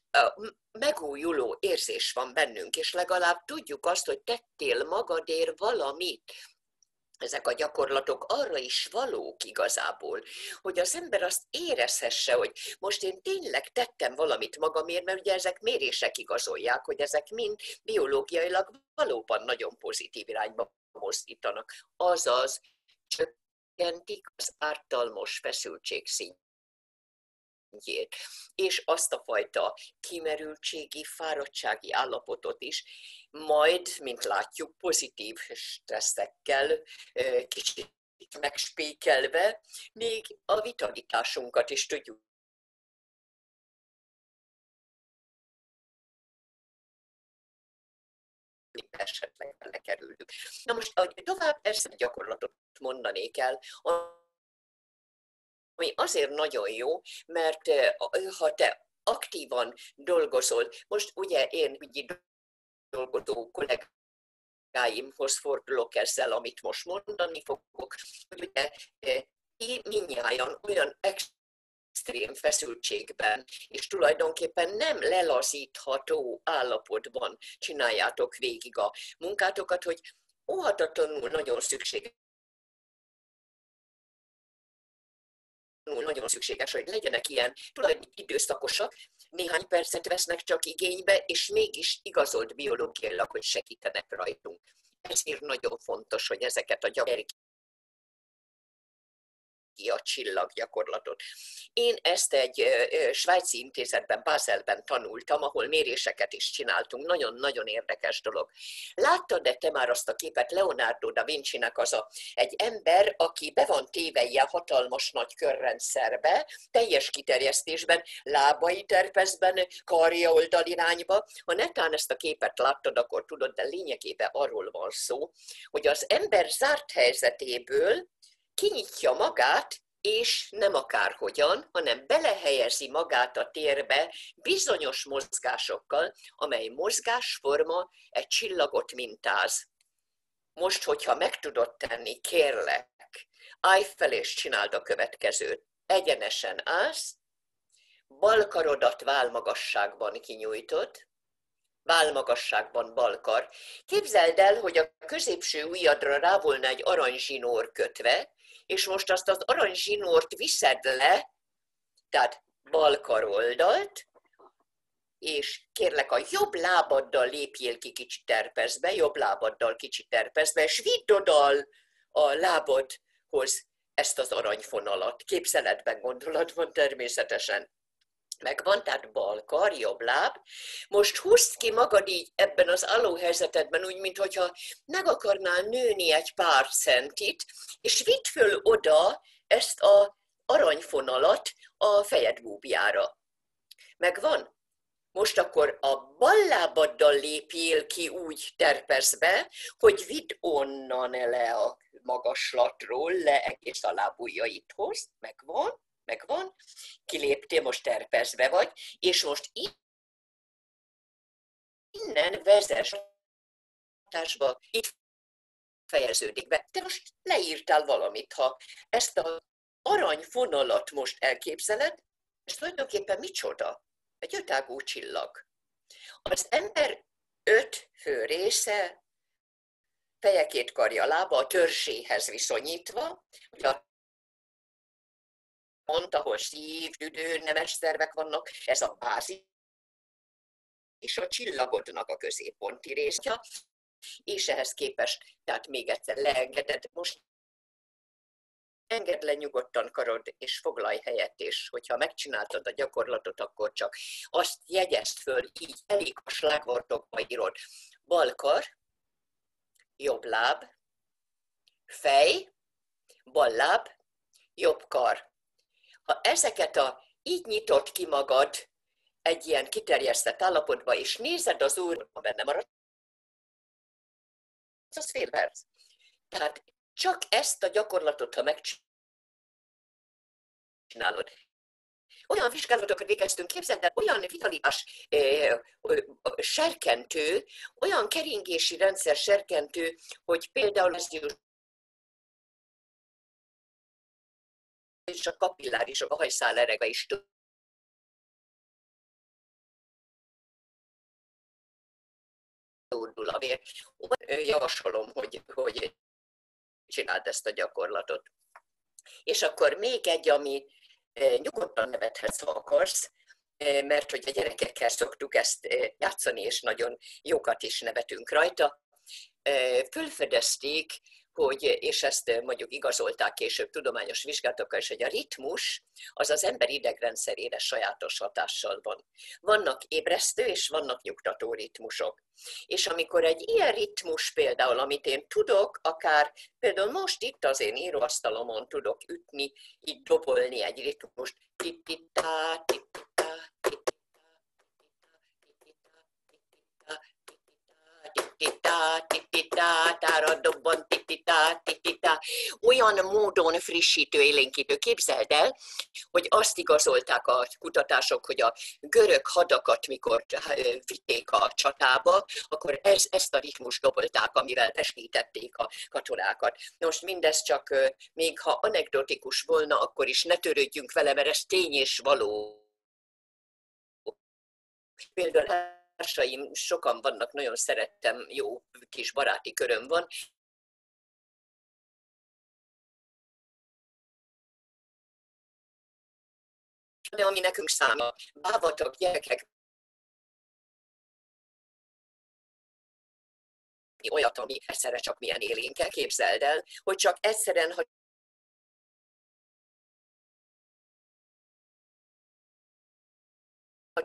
megújuló érzés van bennünk, és legalább tudjuk azt, hogy tettél magadért valamit. Ezek a gyakorlatok arra is valók igazából, hogy az ember azt érezhesse, hogy most én tényleg tettem valamit magamért, mert ugye ezek mérések igazolják, hogy ezek mind biológiailag valóban nagyon pozitív irányba mozdítanak. Azaz csökkentik az ártalmas feszültség szintjét. És azt a fajta kimerültségi, fáradtsági állapotot is, majd, mint látjuk, pozitív stresszekkel kicsit megspékelve, még a vitalitásunkat is tudjuk esetleg belekerülünk. Na most tovább persze gyakorlatot mondanék el, ami azért nagyon jó, mert ha te aktívan dolgozol, most ugye én ügyi dolgozó kollégáimhoz fordulok ezzel, amit most mondani fogok, hogy ugye mindnyájan olyan extrém feszültségben, és tulajdonképpen nem lelazítható állapotban csináljátok végig a munkátokat, hogy óhatatlanul nagyon szükséges, nagyon szükséges, hogy legyenek ilyen tulajdonképpen időszakosak, néhány percet vesznek csak igénybe, és mégis igazolt biológiailag, hogy segítenek rajtunk. Ezért nagyon fontos, hogy ezeket a gyakorlatokat energia csillag gyakorlatot. Én ezt egy svájci intézetben, Baselben tanultam, ahol méréseket is csináltunk. Nagyon-nagyon érdekes dolog. Láttad-e te már azt a képet Leonardo da Vinci-nek, az a, egy ember, aki be van téve ilyen hatalmas nagy körrendszerbe, teljes kiterjesztésben, lábai terpeszben, karja oldalirányba. Ha netán ezt a képet láttad, akkor tudod, de lényegében arról van szó, hogy az ember zárt helyzetéből kinyitja magát, és nem akárhogyan, hanem belehelyezi magát a térbe bizonyos mozgásokkal, amely mozgásforma egy csillagot mintáz. Most, hogyha meg tudod tenni, kérlek, állj fel és csináld a következőt. Egyenesen állsz, bal karodat válmagasságban kinyújtod, válmagasságban balkar. Képzeld el, hogy a középső ujjadra rá volna egy aranyzsinór kötve, és most azt az aranyzsinórt viszed le, tehát balkar oldalt, és kérlek a jobb lábaddal lépjél ki kicsit terpeszbe, jobb lábaddal kicsit terpeszbe, és vidd oda a lábadhoz ezt az aranyfonalat. Képzeletben, gondolatban természetesen. Megvan, tehát bal kar, jobb láb. Most húzd ki magad így ebben az álló helyzetedben, úgy, mintha meg akarnál nőni egy pár centit, és vidd föl oda ezt az aranyfonalat a fejed búbjára. Megvan? Most akkor a bal lábaddal lépjél ki úgy terpeszbe, hogy vidd onnan le a magaslatról, le egész a lábujjaidhoz. Megvan? Megvan, kiléptél, most terpeszbe vagy, és most innen vezess hatásba, itt fejeződik be. Te most leírtál valamit, ha ezt az aranyfonalat most elképzeled, ez tulajdonképpen micsoda? Egy ötágú csillag. Az ember öt fő része, feje, két karja, lába a törzséhez viszonyítva, ugye a pont, ahol szív, tüdő, nemes szervek vannak, ez a bázis, és a csillagodnak a középponti része, és ehhez képest, tehát még egyszer leengeded, most engedd le nyugodtan karod, és foglalj helyet, és hogyha megcsináltad a gyakorlatot, akkor csak azt jegyezd föl, így elég a slágwortokba írod. Bal kar, jobb láb, fej, bal láb, jobb kar. Ha ezeket a, így nyitott ki magad egy ilyen kiterjesztett állapotba, és nézed az úrba, benne marad, az fél perc. Tehát csak ezt a gyakorlatot, ha megcsinálod. Olyan vizsgálatokat végeztünk, képzeld el, olyan vitalitás eh, serkentő, olyan keringési rendszer serkentő, hogy például ez és a kapillárisok, a hajszál erege is túldul a vér. Javasolom, hogy, hogy csináld ezt a gyakorlatot. És akkor még egy, ami nyugodtan nevethetsz, ha akarsz, mert hogy a gyerekekkel szoktuk ezt játszani, és nagyon jókat is nevetünk rajta. Fölfedezték, hogy, és ezt mondjuk igazolták később tudományos vizsgálatokkal is, hogy a ritmus az az ember idegrendszerére sajátos hatással van. Vannak ébresztő és vannak nyugtató ritmusok. És amikor egy ilyen ritmus például, amit én tudok, akár például most itt az én íróasztalomon tudok ütni, így dobolni egy ritmust, tititá, tititá, tititá, tititá, tititá, tára dobban, tititá, tititá. Olyan módon frissítő, élénkítő. Képzeld el, hogy azt igazolták a kutatások, hogy a görög hadakat, mikor vitték a csatába, akkor ez, ezt a ritmust dobolták, amivel testnítették a katonákat. Most mindez csak, még ha anekdotikus volna, akkor is ne törődjünk vele, mert ez tény és való. Például társaim sokan vannak, nagyon szerettem, jó kis baráti köröm van. De ami nekünk száma, bávatok, gyerekek, olyat, ami egyszerre csak milyen élénkkel, képzeld el, hogy csak egyszerűen, hogy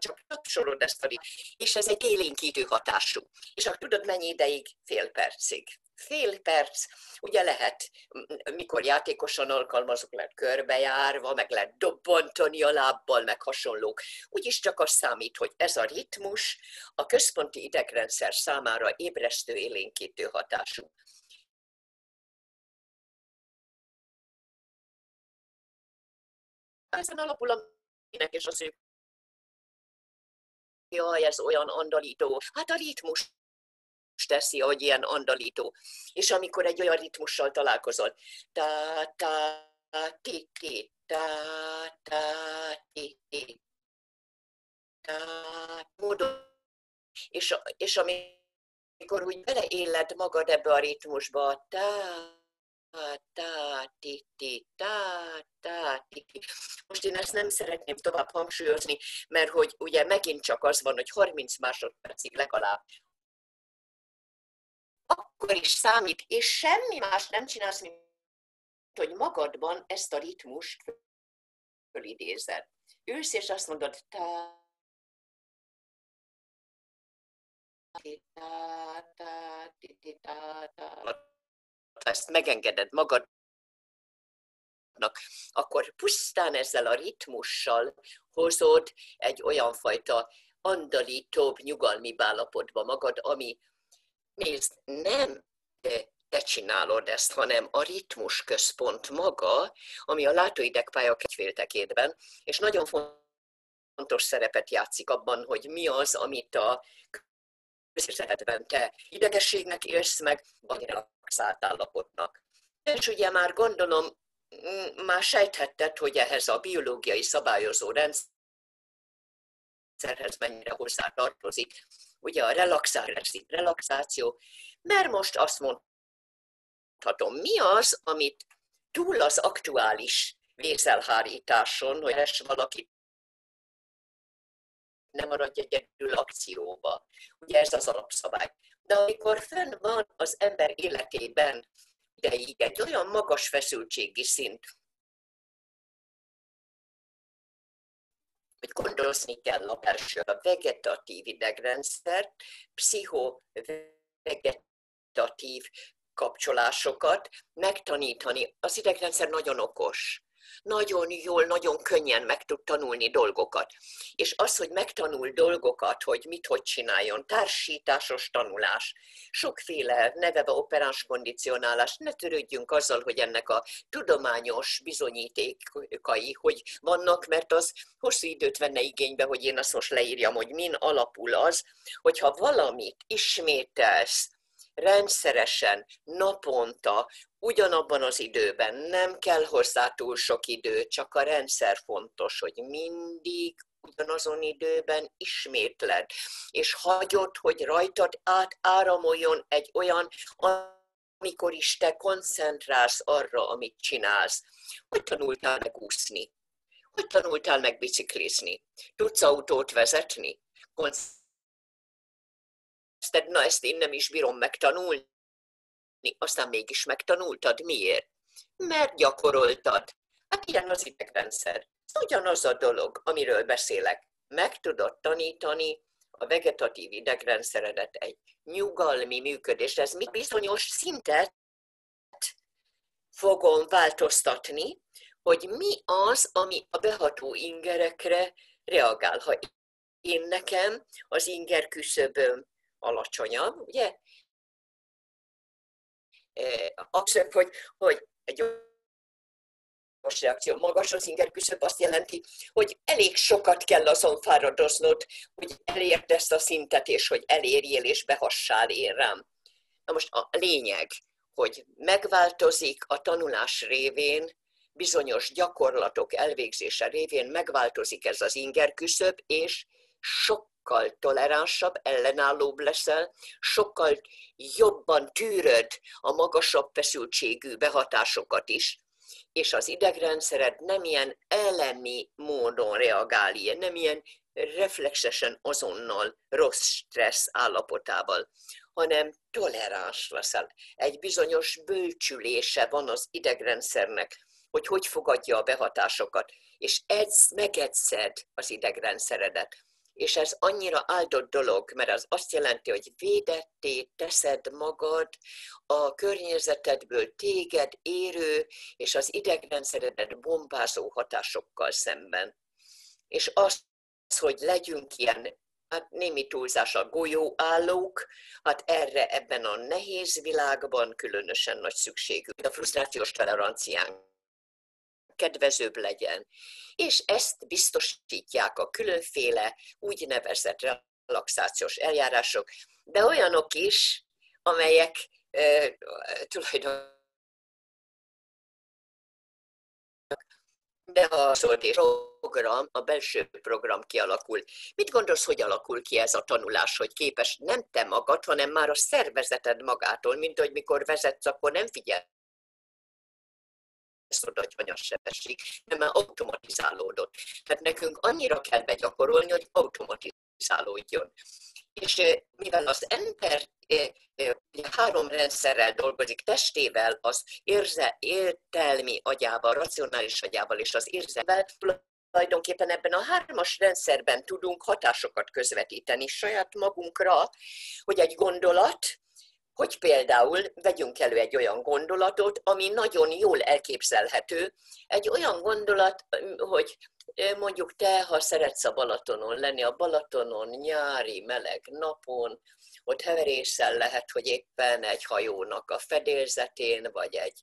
csak tapsolod ezt a ritmust, és ez egy élénkítő hatású. És akkor tudod, mennyi ideig? Fél percig. Fél perc, ugye lehet, mikor játékosan alkalmazok, lehet körbejárva, meg lehet dobbantani a lábbal, meg hasonlók. Úgyis csak az számít, hogy ez a ritmus a központi idegrendszer számára ébresztő, élénkítő hatású. Ezen alapul aminek és az ő, jaj, ez olyan andalító. Hát a ritmus teszi, hogy ilyen andalító. És amikor egy olyan ritmussal találkozol, ta ta ti ti ta ta ti ti ta módon, és, és amikor úgy beleéled magad ebbe a ritmusba, ta ta ti ti ta ta ti ti. Most én ezt nem szeretném tovább hangsúlyozni, mert hogy ugye megint csak az van, hogy harminc másodpercig legalább akkor is számít, és semmi más nem csinálsz, mint hogy magadban ezt a ritmust fölidézed. Ülsz, és azt mondod, ta ta ta ti ta ta. Ezt megengeded magadnak, akkor pusztán ezzel a ritmussal hozod egy olyan fajta andalítóbb, nyugalmi állapotba magad, ami, nézd, nem te, te csinálod ezt, hanem a ritmus központ maga, ami a látóidegpálya egyféltekétben, és nagyon fontos szerepet játszik abban, hogy mi az, amit a közérzetben te idegességnek élsz meg, vagy relaxált állapotnak. És ugye már gondolom, már sejthetted, hogy ehhez a biológiai szabályozó rendszerhez mennyire hozzá tartozik, ugye a relaxáció, mert most azt mondhatom, mi az, amit túl az aktuális vézelhárításon, hogy ez valaki nem maradj egyedül akcióba. Ugye ez az alapszabály. De amikor fenn van az ember életében ideig egy olyan magas feszültségi szint, hogy gondozni kell a belső a vegetatív idegrendszert, pszichovegetatív kapcsolásokat megtanítani. Az idegrendszer nagyon okos. Nagyon jól, nagyon könnyen meg tud tanulni dolgokat. És az, hogy megtanul dolgokat, hogy mit, hogy csináljon, társításos tanulás, sokféle neveve operáns kondicionálás, ne törődjünk azzal, hogy ennek a tudományos bizonyítékai, hogy vannak, mert az hosszú időt venne igénybe, hogy én azt most leírjam, hogy min alapul az, hogyha valamit ismételsz, rendszeresen, naponta, ugyanabban az időben, nem kell hozzá túl sok idő, csak a rendszer fontos, hogy mindig ugyanazon időben ismétled, és hagyod, hogy rajtad át áramoljon egy olyan, amikor is te koncentrálsz arra, amit csinálsz. Hogy tanultál meg úszni? Hogy tanultál meg biciklizni? Tudsz autót vezetni? Na, ezt én nem is bírom megtanulni. Aztán mégis megtanultad. Miért? Mert gyakoroltad. Hát ilyen az idegrendszer. Ez ugyanaz a dolog, amiről beszélek. Meg tudod tanítani a vegetatív idegrendszeredet egy nyugalmi működést. Ez mit bizonyos szintet fogom változtatni, hogy mi az, ami a beható ingerekre reagál. Ha én nekem az inger küszöböm alacsonyabb, ugye? Az, hogy, hogy egy most reakció magas az inger küszöb azt jelenti, hogy elég sokat kell azon fáradoznod, hogy elérd ezt a szintet, és hogy elérjél, és behassál én rám. Na most a lényeg, hogy megváltozik a tanulás révén, bizonyos gyakorlatok elvégzése révén megváltozik ez az inger küszöb, és sok sokkal toleránsabb, ellenállóbb leszel, sokkal jobban tűröd a magasabb feszültségű behatásokat is, és az idegrendszered nem ilyen elemi módon reagál, ilyen, nem ilyen reflexesen azonnal rossz stressz állapotával, hanem toleráns leszel. Egy bizonyos bölcsülése van az idegrendszernek, hogy hogy fogadja a behatásokat, és edz, megedzed az idegrendszeredet. és ez annyira áldott dolog, mert az azt jelenti, hogy védetté teszed magad a környezetedből téged érő és az idegrendszeredet bombázó hatásokkal szemben. És az, hogy legyünk ilyen, hát némi túlzás a golyóállók, hát erre ebben a nehéz világban különösen nagy szükségünk. A frusztrációs toleranciánk kedvezőbb legyen. És ezt biztosítják a különféle úgynevezett relaxációs eljárások, de olyanok is, amelyek e, tulajdonképpen de a program, a belső program kialakul. Mit gondolsz, hogy alakul ki ez a tanulás, hogy képes nem te magad, hanem már a szervezeted magától, mint hogy mikor vezetsz, akkor nem figyel oda, hogy hanyas sebesség, de már automatizálódott. Tehát nekünk annyira kell begyakorolni, hogy automatizálódjon. És mivel az ember három rendszerrel dolgozik, testével, az érze, értelmi agyával, racionális agyával és az érzelemmel, tulajdonképpen ebben a hármas rendszerben tudunk hatásokat közvetíteni saját magunkra, hogy egy gondolat, hogy például vegyünk elő egy olyan gondolatot, ami nagyon jól elképzelhető, egy olyan gondolat, hogy mondjuk te, ha szeretsz a Balatonon lenni, a Balatonon nyári meleg napon, ott heverészel lehet, hogy éppen egy hajónak a fedélzetén, vagy egy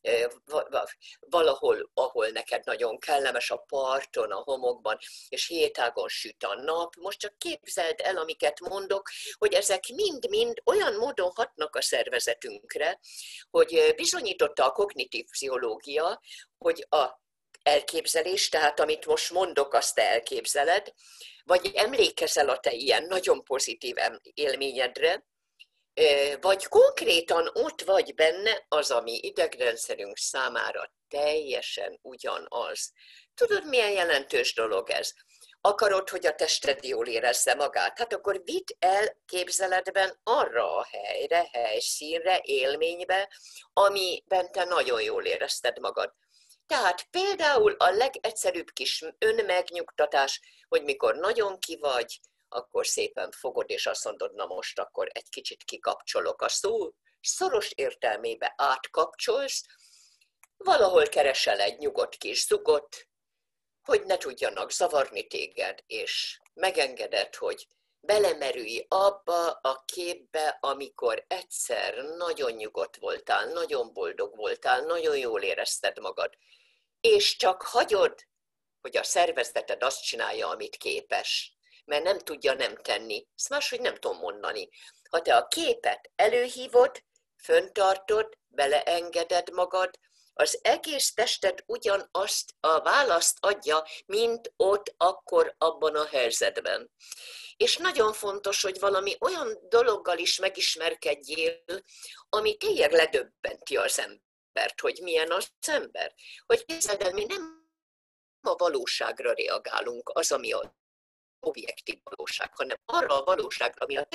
valahol, ahol neked nagyon kellemes a parton, a homokban, és hétágon süt a nap. Most csak képzeld el, amiket mondok, hogy ezek mind-mind olyan módon hatnak a szervezetünkre, hogy bizonyította a kognitív pszichológia, hogy a elképzelés, tehát amit most mondok, azt te elképzeled, vagy emlékezel a te ilyen nagyon pozitív élményedre, vagy konkrétan ott vagy benne az, ami idegrendszerünk számára teljesen ugyanaz. Tudod, milyen jelentős dolog ez? Akarod, hogy a tested jól érezze magát? Hát akkor vidd el képzeletben arra a helyre, helyszínre, élménybe, amiben te nagyon jól érezted magad. Tehát például a legegyszerűbb kis önmegnyugtatás, hogy mikor nagyon ki vagy, akkor szépen fogod, és azt mondod, na most akkor egy kicsit kikapcsolok. A szó szoros értelmébe átkapcsolsz, valahol keresel egy nyugodt kis zugot, hogy ne tudjanak zavarni téged, és megengeded, hogy belemerülj abba a képbe, amikor egyszer nagyon nyugodt voltál, nagyon boldog voltál, nagyon jól érezted magad, és csak hagyod, hogy a szervezeted azt csinálja, amit képes, mert nem tudja nem tenni. Ezt máshogy nem tudom mondani. Ha te a képet előhívod, föntartod, beleengeded magad, az egész tested ugyanazt a választ adja, mint ott, akkor, abban a helyzetben. És nagyon fontos, hogy valami olyan dologgal is megismerkedjél, ami tényleg ledöbbenti az embert, hogy milyen az ember. Hogy képzeld el, mi nem a valóságra reagálunk, az, ami az objektív valóság, hanem arra a valóságra, ami a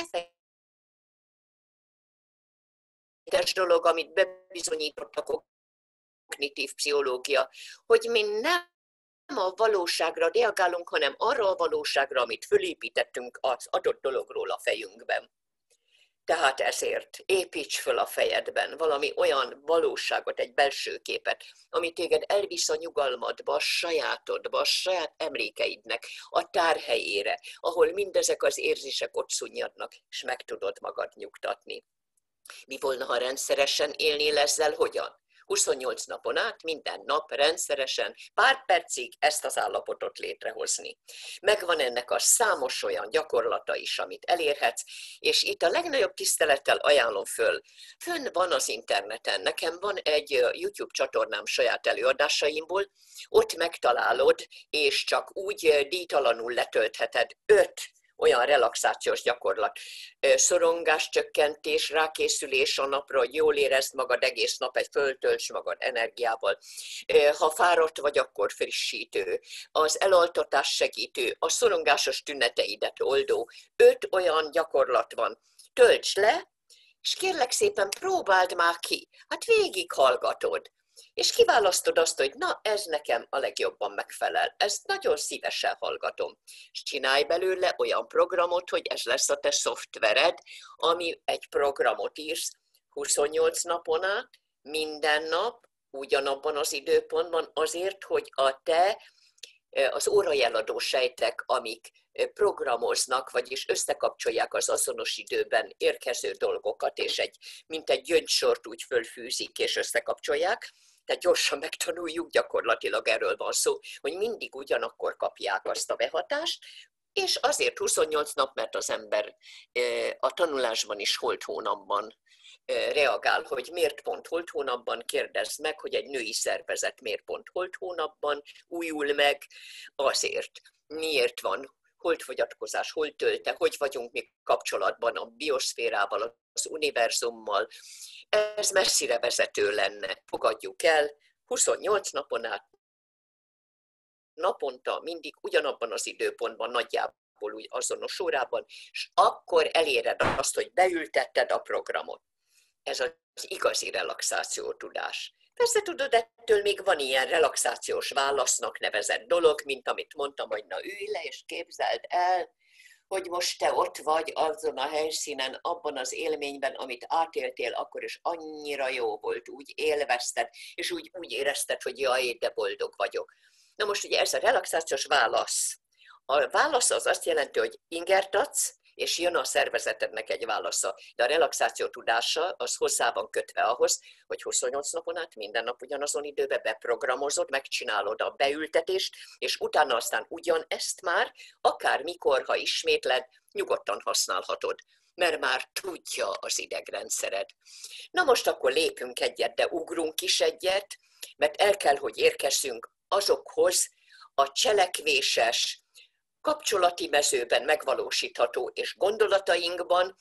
tefejtes dolog, amit bebizonyított a kognitív pszichológia, hogy mi nem a valóságra reagálunk, hanem arra a valóságra, amit fölépítettünk az adott dologról a fejünkben. Tehát ezért építs föl a fejedben valami olyan valóságot, egy belső képet, ami téged elvisz a nyugalmadba, a sajátodba, a saját emlékeidnek, a tárhelyére, ahol mindezek az érzések ott szunnyadnak, és meg tudod magad nyugtatni. Mi volna, ha rendszeresen élnél ezzel? Hogyan? huszonnyolc napon át, minden nap rendszeresen, pár percig ezt az állapotot létrehozni. Megvan ennek a számos olyan gyakorlata is, amit elérhetsz, és itt a legnagyobb tisztelettel ajánlom föl. Fönn van az interneten, nekem van egy YouTube csatornám saját előadásaimból, ott megtalálod, és csak úgy díjtalanul letöltheted öt olyan relaxációs gyakorlat, szorongás csökkentés, rákészülés a napra, hogy jól érezd magad egész nap, egy föltölts magad energiával. Ha fáradt vagy, akkor frissítő, az elaltatás segítő, a szorongásos tüneteidet oldó. Öt olyan gyakorlat van. Tölts le, és kérlek szépen próbáld már ki. Hát végighallgatod. és kiválasztod azt, hogy na, ez nekem a legjobban megfelel. Ezt nagyon szívesen hallgatom. És csinálj belőle olyan programot, hogy ez lesz a te szoftvered, ami egy programot írsz huszonnyolc napon át, minden nap, ugyanabban az időpontban, azért, hogy a te, az órajeladó sejtek, amik programoznak, vagyis összekapcsolják az azonos időben érkező dolgokat, és egy, mint egy gyöngysort úgy fölfűzik és összekapcsolják, tehát gyorsan megtanuljuk, gyakorlatilag erről van szó, hogy mindig ugyanakkor kapják azt a behatást, és azért huszonnyolc nap, mert az ember a tanulásban is holt hónapban reagál, hogy miért pont holt hónapban, kérdezd meg, hogy egy női szervezet miért pont holt hónapban újul meg, azért. Miért van holdfogyatkozás, hol tölte, hogy vagyunk mi kapcsolatban a bioszférával, az univerzummal. Ez messzire vezető lenne, fogadjuk el, huszonnyolc napon át, naponta, mindig ugyanabban az időpontban, nagyjából úgy azonos órában, és akkor eléred azt, hogy beültetted a programot. Ez az igazi relaxáció tudás. Persze tudod, ettől még van ilyen relaxációs válasznak nevezett dolog, mint amit mondtam, hogy na ülj le és képzeld el, hogy most te ott vagy azon a helyszínen, abban az élményben, amit átéltél, akkor is annyira jó volt, úgy élvezted, és úgy, úgy érezted, hogy jaj, de boldog vagyok. Na most ugye ez a relaxációs válasz. A válasz az azt jelenti, hogy ingert adsz, és jön a szervezetednek egy válasza. De a relaxáció tudása az hozzá van kötve ahhoz, hogy huszonnyolc napon át minden nap ugyanazon időben beprogramozod, megcsinálod a beültetést, és utána aztán ugyanezt már, akármikor, ha ismétled, nyugodtan használhatod, mert már tudja az idegrendszered. Na most akkor lépünk egyet, de ugrunk is egyet, mert el kell, hogy érkezzünk azokhoz a cselekvéses, kapcsolati mezőben megvalósítható, és gondolatainkban,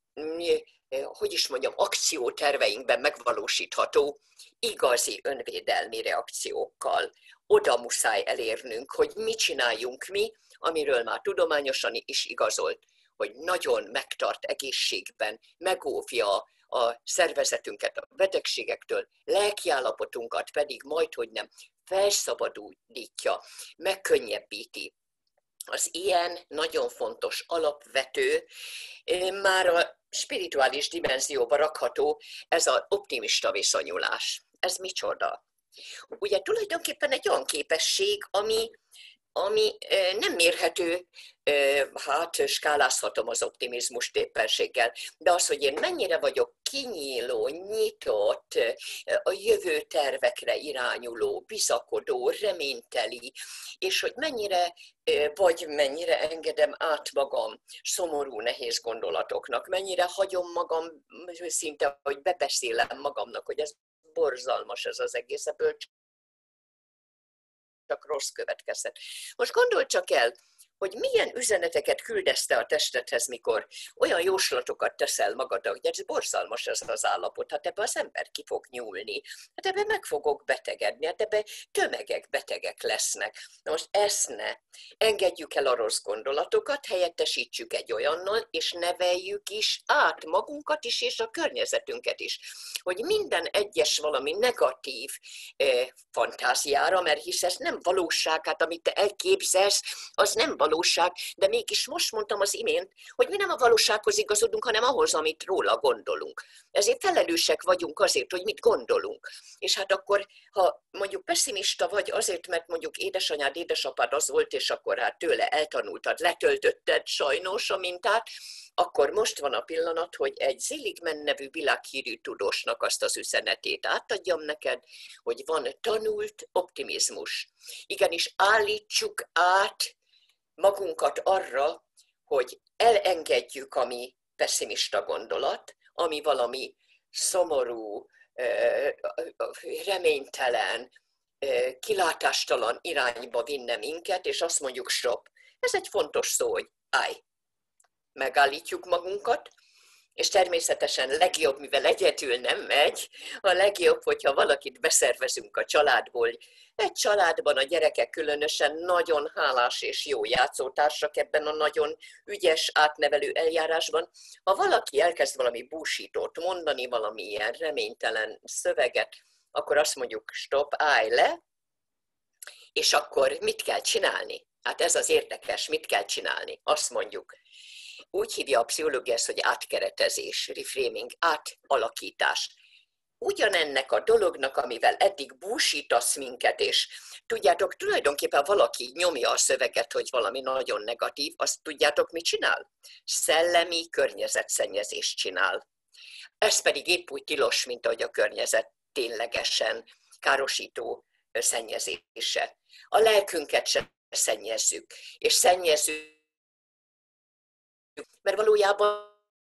hogy is mondjam, akcióterveinkben megvalósítható igazi önvédelmi reakciókkal. Oda muszáj elérnünk, hogy mit csináljunk mi, amiről már tudományosan is igazolt, hogy nagyon megtart egészségben, megóvja a szervezetünket a betegségektől, lelkiállapotunkat pedig majdhogy nem felszabadítja, megkönnyebbíti. Az ilyen nagyon fontos, alapvető, már a spirituális dimenzióba rakható ez az optimista viszonyulás. Ez micsoda? Ugye tulajdonképpen egy olyan képesség, ami, ami nem mérhető, hát skálázhatom az optimizmust éppenséggel, de az, hogy én mennyire vagyok kinyíló, nyitott, a jövő tervekre irányuló, bizakodó, reményteli, és hogy mennyire, vagy mennyire engedem át magam szomorú, nehéz gondolatoknak, mennyire hagyom magam szinte, hogy bebeszélem magamnak, hogy ez borzalmas ez az egész, ebből csak rossz következhet. Most gondolj csak el, hogy milyen üzeneteket küldesz te a testedhez, mikor olyan jóslatokat teszel magadra, hogy ez borzalmas ez az állapot, hát ebbe az ember ki fog nyúlni, hát ebbe meg fogok betegedni, hát ebbe tömegek betegek lesznek. Na most ezt ne. Engedjük el a rossz gondolatokat, helyettesítsük egy olyannal, és neveljük is át magunkat is, és a környezetünket is. Hogy minden egyes valami negatív eh, fantáziára, mert hisz ez nem valóság, hát amit te elképzelsz, az nem valóság, de mégis most mondtam az imént, hogy mi nem a valósághoz igazodunk, hanem ahhoz, amit róla gondolunk. Ezért felelősek vagyunk azért, hogy mit gondolunk. És hát akkor, ha mondjuk pessimista vagy azért, mert mondjuk édesanyád, édesapád az volt, és akkor hát tőle eltanultad, letöltötted sajnos a mintát, akkor most van a pillanat, hogy egy Seligman nevű világhírű tudósnak azt az üzenetét átadjam neked, hogy van tanult optimizmus. Igenis állítsuk át magunkat arra, hogy elengedjük, ami pessimista gondolat, ami valami szomorú, reménytelen, kilátástalan irányba vinne minket, és azt mondjuk stop. Ez egy fontos szó, hogy állj. Megállítjuk magunkat, és természetesen legjobb, mivel egyedül nem megy, a legjobb, hogyha valakit beszervezünk a családból. Egy családban a gyerekek különösen nagyon hálás és jó játszótársak ebben a nagyon ügyes átnevelő eljárásban. Ha valaki elkezd valami búsítót mondani, valami ilyen reménytelen szöveget, akkor azt mondjuk stop, állj le, és akkor mit kell csinálni? Hát ez az érdekes, mit kell csinálni? Azt mondjuk, úgy hívja a pszichológia ezt, hogy átkeretezés, reframing, átalakítás. Ugyanennek a dolognak, amivel eddig búsítasz minket, és tudjátok, tulajdonképpen valaki nyomja a szöveget, hogy valami nagyon negatív, azt tudjátok, mit csinál? Szellemi környezetszennyezést csinál. Ez pedig épp úgy tilos, mint ahogy a környezet ténylegesen károsító szennyezése. A lelkünket sem szennyezzük, és szennyezzük, mert valójában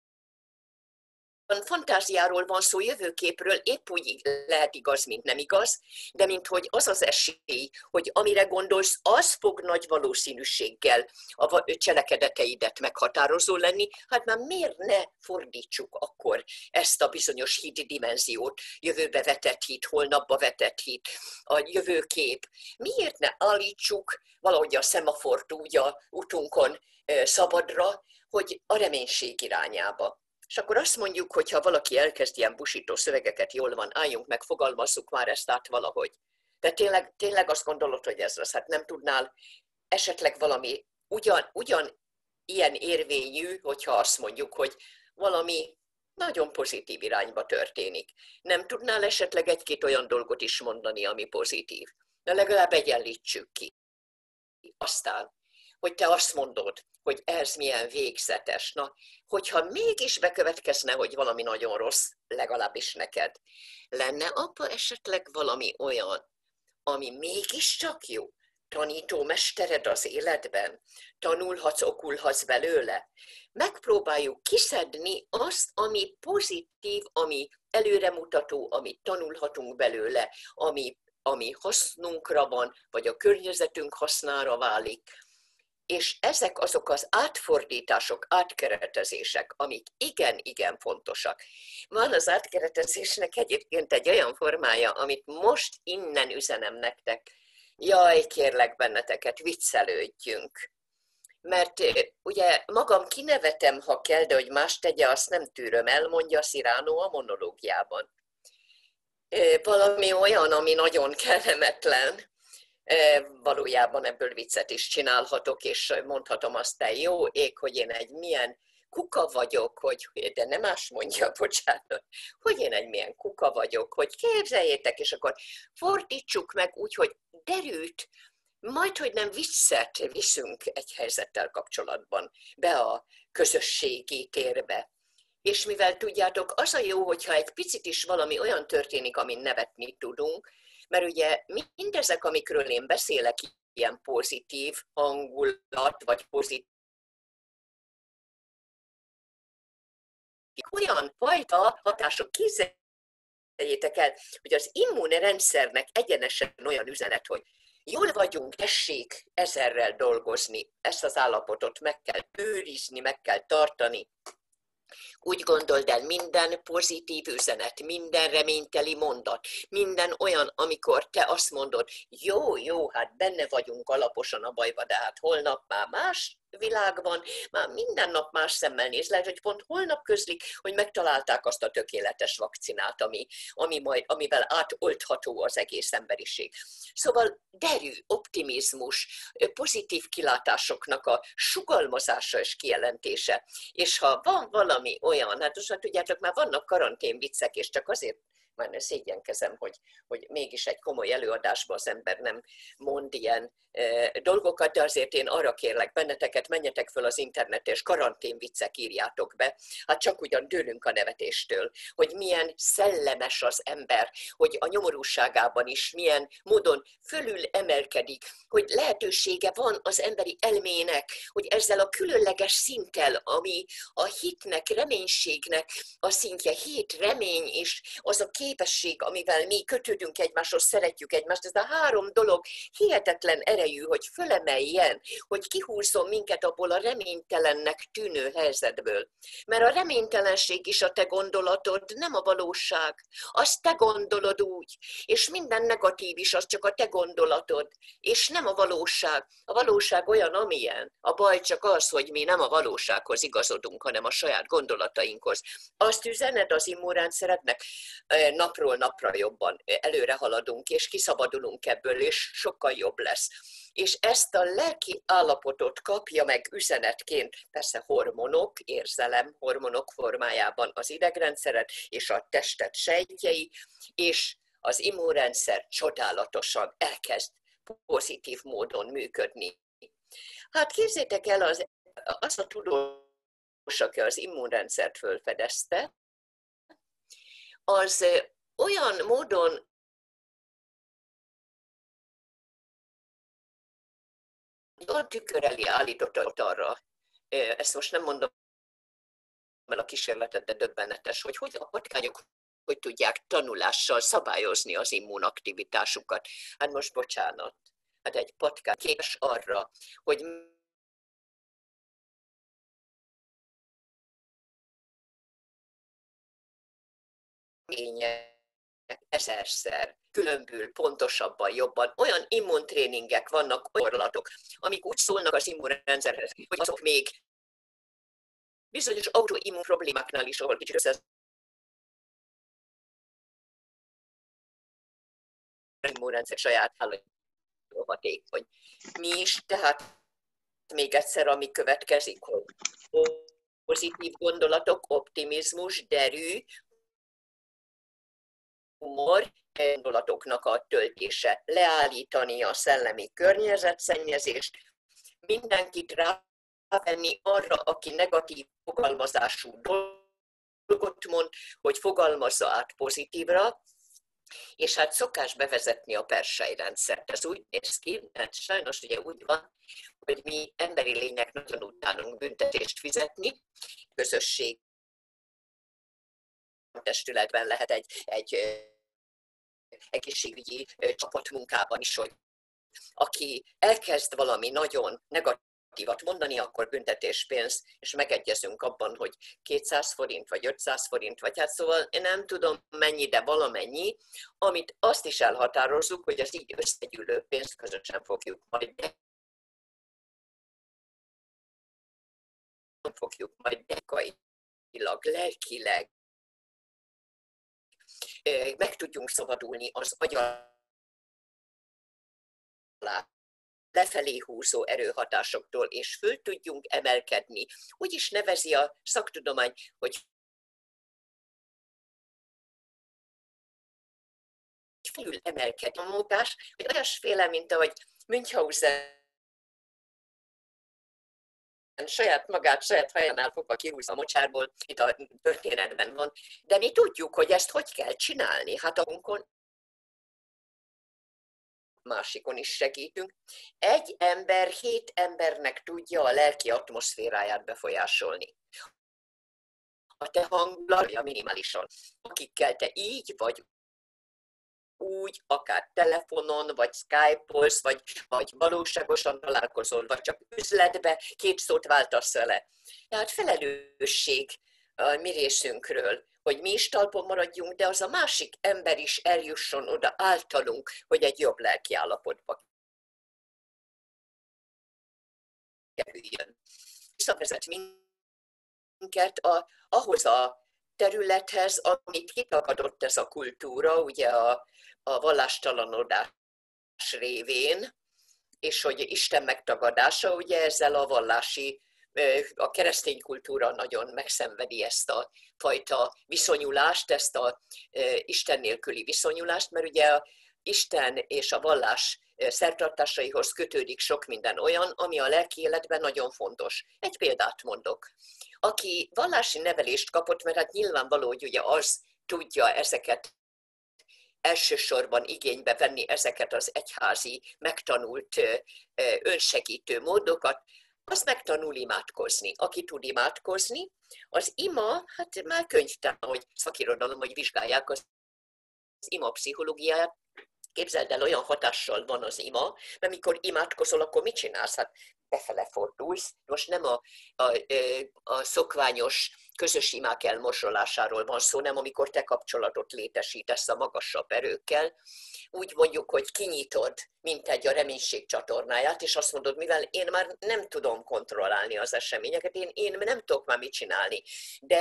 fantáziáról van szó, jövőképről, épp úgy lehet igaz, mint nem igaz, de mint hogy az az esély, hogy amire gondolsz, az fog nagy valószínűséggel a cselekedeteidet meghatározó lenni, hát már miért ne fordítsuk akkor ezt a bizonyos hit dimenziót, jövőbe vetett hit, holnapba vetett hit, a jövőkép. Miért ne állítsuk valahogy a szemafort úgy a utunkon szabadra, hogy a reménység irányába. És akkor azt mondjuk, hogy ha valaki elkezd ilyen busító szövegeket, jól van, álljunk meg, fogalmazzuk már ezt át valahogy. De tényleg, tényleg azt gondolod, hogy ez lesz, hát nem tudnál esetleg valami ugyan, ugyan ilyen érvényű, hogyha azt mondjuk, hogy valami nagyon pozitív irányba történik. Nem tudnál esetleg egy-két olyan dolgot is mondani, ami pozitív. De legalább egyenlítsük ki. Aztán, hogy te azt mondod, hogy ez milyen végzetes. Na, hogyha mégis bekövetkezne, hogy valami nagyon rossz, legalábbis neked, lenne abba esetleg valami olyan, ami mégiscsak jó? Tanítómestered az életben? Tanulhatsz, okulhatsz belőle? Megpróbáljuk kiszedni azt, ami pozitív, ami előremutató, amit tanulhatunk belőle, ami, ami hasznunkra van, vagy a környezetünk hasznára válik. És ezek azok az átfordítások, átkeretezések, amik igen-igen fontosak. Van az átkeretezésnek egyébként egy olyan formája, amit most innen üzenem nektek. Jaj, kérlek benneteket, viccelődjünk. Mert ugye magam kinevetem, ha kell, de hogy más tegye, azt nem tűröm, elmondja Cyrano a monológiában. Valami olyan, ami nagyon kellemetlen. Valójában ebből viccet is csinálhatok, és mondhatom azt, te jó ég, hogy én egy milyen kuka vagyok, hogy, de nem más mondja, bocsánat, hogy én egy milyen kuka vagyok, hogy képzeljétek, és akkor fordítsuk meg úgy, hogy derült, majd, hogy nem viccet viszünk egy helyzettel kapcsolatban be a közösségi térbe. És mivel tudjátok, az a jó, hogyha egy picit is valami olyan történik, amin nevetni tudunk, mert ugye mindezek, amikről én beszélek, ilyen pozitív hangulat, vagy pozitív, olyan fajta hatások, képzeljétek el, hogy az immunrendszernek egyenesen olyan üzenet, hogy jól vagyunk, tessék ezerrel dolgozni, ezt az állapotot meg kell őrizni, meg kell tartani. Úgy gondold el, minden pozitív üzenet, minden reményteli mondat, minden olyan, amikor te azt mondod, jó, jó, hát benne vagyunk alaposan a bajba, de hát holnap már más világban, már minden nap más szemmel néz, lehet, hogy pont holnap közlik, hogy megtalálták azt a tökéletes vakcinát, ami, ami majd, amivel átoltható az egész emberiség. Szóval derű, optimizmus, pozitív kilátásoknak a sugalmazása és kijelentése. És ha van valami olyan, hát most tudjátok, már vannak karanténviccek, és csak azért már ne szégyenkezem, hogy, hogy mégis egy komoly előadásban az ember nem mond ilyen e, dolgokat, de azért én arra kérlek benneteket, menjetek föl az internetre, és karanténviccek írjátok be. Hát csak ugyan dőlünk a nevetéstől, hogy milyen szellemes az ember, hogy a nyomorúságában is milyen módon fölül emelkedik, hogy lehetősége van az emberi elmének, hogy ezzel a különleges szinttel, ami a hitnek, reménységnek a szintje, hit, remény és az a képesség, amivel mi kötődünk egymáshoz, szeretjük egymást, ez a három dolog hihetetlen erejű, hogy fölemeljen, hogy kihúzzon minket abból a reménytelennek tűnő helyzetből. Mert a reménytelenség is a te gondolatod, nem a valóság. Azt te gondolod úgy, és minden negatív is az csak a te gondolatod, és nem a valóság. A valóság olyan, amilyen. A baj csak az, hogy mi nem a valósághoz igazodunk, hanem a saját gondolatainkhoz. Azt üzened az immunrendszerednek, napról napra jobban előre haladunk, és kiszabadulunk ebből, és sokkal jobb lesz. És ezt a lelki állapotot kapja meg üzenetként, persze hormonok, érzelem hormonok formájában az idegrendszeret, és a testet sejtjei, és az immunrendszer csodálatosan elkezd pozitív módon működni. Hát képzeljétek el, az, az a tudós, aki az immunrendszert fölfedezte, az olyan módon olyan tükör elé állított arra, ezt most nem mondom el a kísérletet, de döbbenetes, hogy, hogy a patkányok hogy tudják tanulással szabályozni az immunaktivitásukat. Hát most bocsánat, hát egy patkány képes arra, hogy ezerszer különbül, pontosabban, jobban. Olyan immuntréningek vannak, orlatok, amik úgy szólnak az immunrendszerhez, hogy azok még bizonyos autoimmun problémáknál is, ahol kicsit össze immunrendszer saját hatékony. Mi is, tehát még egyszer, ami következik, hogy pozitív gondolatok, optimizmus, derű, humor, gondolatoknak a töltése, leállítani a szellemi környezetszennyezést, mindenkit rávenni arra, aki negatív fogalmazású dolgot mond, hogy fogalmazza át pozitívra, és hát szokás bevezetni a persejrendszert. Ez úgy néz ki, mert sajnos ugye úgy van, hogy mi emberi lények nagyon utálunk büntetést fizetni, közösség testületben lehet egy, egy egészségügyi csapatmunkában is, hogy aki elkezd valami nagyon negatívat mondani, akkor büntetéspénz, és megegyezünk abban, hogy kétszáz forint, vagy ötszáz forint, vagy hát szóval én nem tudom mennyi, de valamennyi, amit azt is elhatározzuk, hogy az így összegyűlő pénzt közösen fogjuk majd fogjuk majd dekailag, lelkileg meg tudjunk szabadulni az agyal lefelé húzó erőhatásoktól, és föl tudjunk emelkedni. Úgy is nevezi a szaktudomány, hogy felül emelkedni a mókás, hogy olyasféle, mint ahogy Münchhausen saját magát, saját hajánál fogva kihúz a mocsárból, itt a történetben van. De mi tudjuk, hogy ezt hogy kell csinálni. Hát a másikon is segítünk. Egy ember hét embernek tudja a lelki atmoszféráját befolyásolni. A te hangulatja minimálisan. Akikkel te így vagy úgy, akár telefonon, vagy Skype-olsz, vagy, vagy valóságosan találkozol, vagy csak üzletbe két szót váltasz vele. Tehát felelősség a mi részünkről, hogy mi is talpon maradjunk, de az a másik ember is eljusson oda általunk, hogy egy jobb lelki állapotba kerüljön. Visszavezet minket a, ahhoz a területhez, amit kitagadott ez a kultúra, ugye a, a vallástalanodás révén, és hogy Isten megtagadása, ugye ezzel a vallási, a keresztény kultúra nagyon megszenvedi ezt a fajta viszonyulást, ezt a Isten nélküli viszonyulást, mert ugye a Isten és a vallás szertartásaihoz kötődik sok minden olyan, ami a lelki életben nagyon fontos. Egy példát mondok. Aki vallási nevelést kapott, mert hát nyilvánvaló, hogy ugye az tudja ezeket elsősorban igénybe venni, ezeket az egyházi, megtanult önsegítő módokat, az megtanul imádkozni. Aki tud imádkozni, az ima, hát már könyvtelen, hogy szakirodalom, hogy vizsgálják az ima pszichológiáját. Képzeld el, olyan hatással van az ima, mert mikor imádkozol, akkor mit csinálsz? Hát befele fordulsz. Most nem a, a, a szokványos közös imák elmosolásáról van szó, nem amikor te kapcsolatot létesítesz a magasabb erőkkel. Úgy mondjuk, hogy kinyitod, mint egy a reménység csatornáját, és azt mondod, mivel én már nem tudom kontrollálni az eseményeket, én, én nem tudok már mit csinálni, de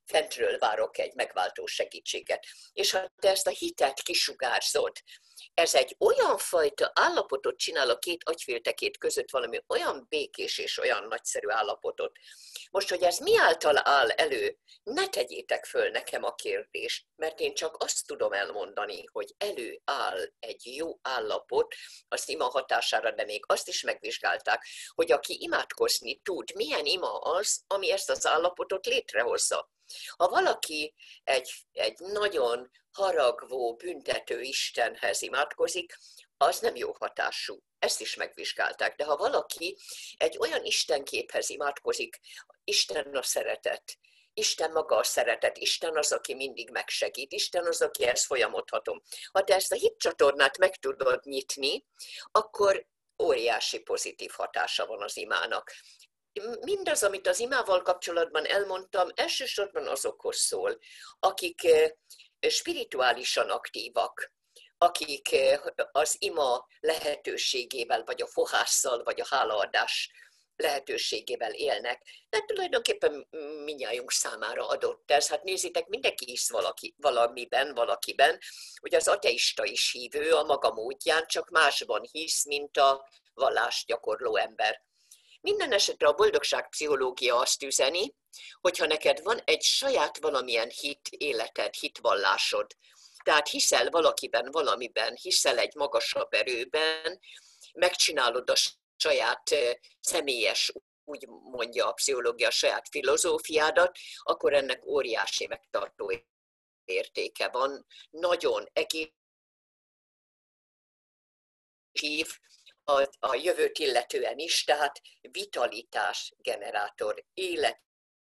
fentről várok egy megváltó segítséget. És ha te ezt a hitet kisugárzod, ez egy olyan fajta állapotot csinál a két agyféltekét között, valami olyan békés és olyan nagyszerű állapotot. Most, hogy ez mi által áll elő, ne tegyétek föl nekem a kérdést, mert én csak azt tudom elmondani, hogy előáll egy jó állapot az ima hatására, de még azt is megvizsgálták, hogy aki imádkozni tud, milyen ima az, ami ezt az állapotot létrehozza. Ha valaki egy, egy nagyon haragvó, büntető Istenhez imádkozik, az nem jó hatású. Ezt is megvizsgálták. De ha valaki egy olyan istenképhez imádkozik, Isten a szeretet, Isten maga a szeretet, Isten az, aki mindig megsegít, Isten az, aki ezt folyamodhatom. Ha te ezt a hitcsatornát meg tudod nyitni, akkor óriási pozitív hatása van az imának. Mindaz, amit az imával kapcsolatban elmondtam, elsősorban azokhoz szól, akik spirituálisan aktívak, akik az ima lehetőségével, vagy a fohásszal, vagy a hálaadás lehetőségével élnek. De tulajdonképpen mindnyájunk számára adott ez. Hát nézzétek, mindenki hisz valaki, valamiben, valakiben. Ugye az ateista is hívő a maga módján, csak másban hisz, mint a vallásgyakorló ember. Minden esetre a boldogságpszichológia azt üzeni, hogyha neked van egy saját valamilyen hit életed, hitvallásod, tehát hiszel valakiben, valamiben, hiszel egy magasabb erőben, megcsinálod a saját személyes, úgy mondja a pszichológia, a saját filozófiádat, akkor ennek óriási megtartó értéke van. Nagyon egészív, A, a jövőt illetően is, tehát vitalitás generátor, élet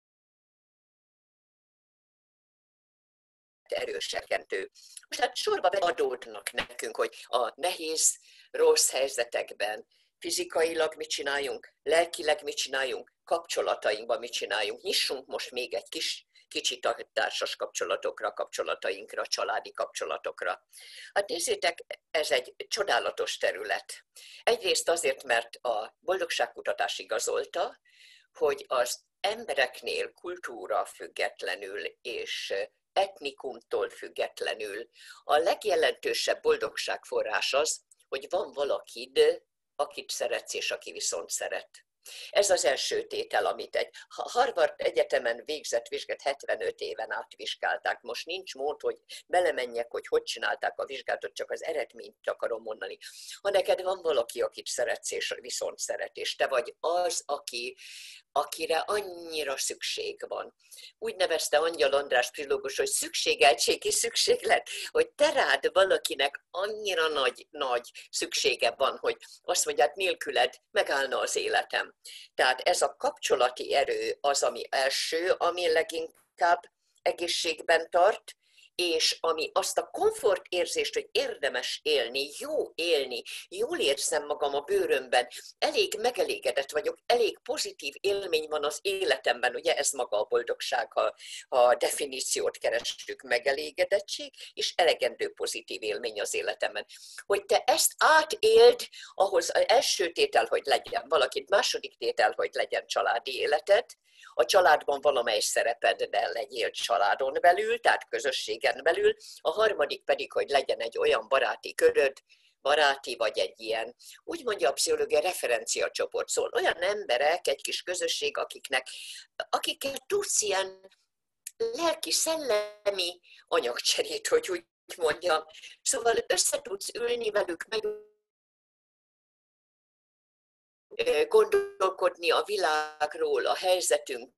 erősekentő. Most hát sorba adódnak nekünk, hogy a nehéz, rossz helyzetekben fizikailag mit csináljunk, lelkileg mit csináljunk, kapcsolatainkban mit csináljunk. Nyissunk most még egy kis kicsit a társas kapcsolatokra, kapcsolatainkra, családi kapcsolatokra. Hát nézzétek, ez egy csodálatos terület. Egyrészt azért, mert a boldogságkutatás igazolta, hogy az embereknél kultúra függetlenül és etnikumtól függetlenül a legjelentősebb boldogságforrás az, hogy van valakid, akit szeretsz és aki viszont szeret. Ez az első tétel, amit egy Harvard Egyetemen végzett vizsgát hetvenöt éven át vizsgálták. Most nincs mód, hogy belemenjek, hogy hogy csinálták a vizsgálatot, csak az eredményt akarom mondani. Ha neked van valaki, akit szeretsz és viszont szeret, és te vagy az, aki, akire annyira szükség van. Úgy nevezte Angyal András pszichológus, hogy szükségeltségi szükséglet, hogy te rád valakinek annyira nagy, nagy szüksége van, hogy azt mondja, hát nélküled megállna az életem. Tehát ez a kapcsolati erő az, ami első, ami leginkább egészségben tart, és ami azt a komfortérzést, hogy érdemes élni, jó élni, jól érzem magam a bőrömben, elég megelégedett vagyok, elég pozitív élmény van az életemben, ugye ez maga a boldogság, ha a definíciót keressük, megelégedettség, és elegendő pozitív élmény az életemben. Hogy te ezt átéld, ahhoz az első tétel, hogy legyen valakit, második tétel, hogy legyen családi életed, a családban valamely szerepeddel legyél családon belül, tehát közösségen belül, a harmadik pedig, hogy legyen egy olyan baráti köröd, baráti vagy egy ilyen, úgy mondja a pszichológia, referenciacsoport, szól olyan emberek, egy kis közösség, akiknek, akikkel tudsz ilyen lelki-szellemi anyagcserét, hogy úgy mondjam. Szóval össze tudsz ülni velük, meg gondolkodni a világról, a helyzetünkről.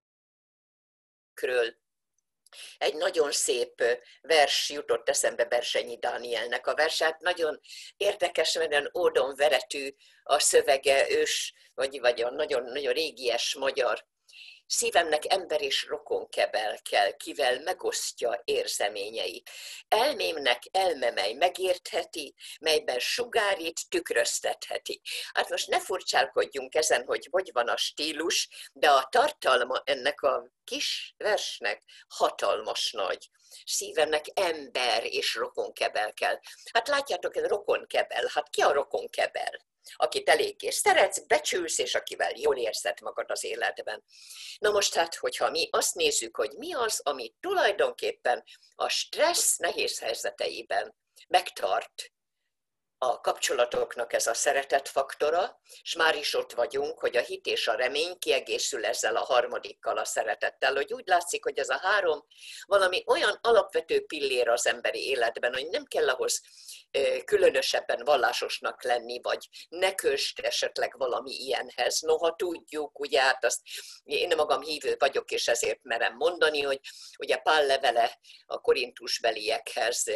Egy nagyon szép vers jutott eszembe Berzsenyi Dánielnek a versát, nagyon érdekes, nagyon ódon veretű a szövege, ős, vagy, vagy a nagyon, nagyon régies magyar. Szívemnek ember és rokonkebel kell, kivel megosztja érzeményeit. Elmémnek elmemely megértheti, melyben sugárít tükröztetheti. Hát most ne furcsálkodjunk ezen, hogy hogy van a stílus, de a tartalma ennek a kis versnek hatalmas nagy. Szívemnek ember és rokonkebel kell. Hát látjátok, ez rokonkebel. Hát ki a rokonkebel? akit eléggé szeretsz, becsülsz, és akivel jól érzed magad az életben. Na most hát, hogyha mi azt nézzük, hogy mi az, ami tulajdonképpen a stressz nehéz helyzeteiben megtart a kapcsolatoknak ez a szeretet faktora, és már is ott vagyunk, hogy a hit és a remény kiegészül ezzel a harmadikkal, a szeretettel, hogy úgy látszik, hogy ez a három valami olyan alapvető pillér az emberi életben, hogy nem kell ahhoz különösebben vallásosnak lenni, vagy ne köst esetleg valami ilyenhez. Noha tudjuk, ugye hát azt, én magam hívő vagyok, és ezért merem mondani, hogy ugye Pál levele a korintusbeliekhez,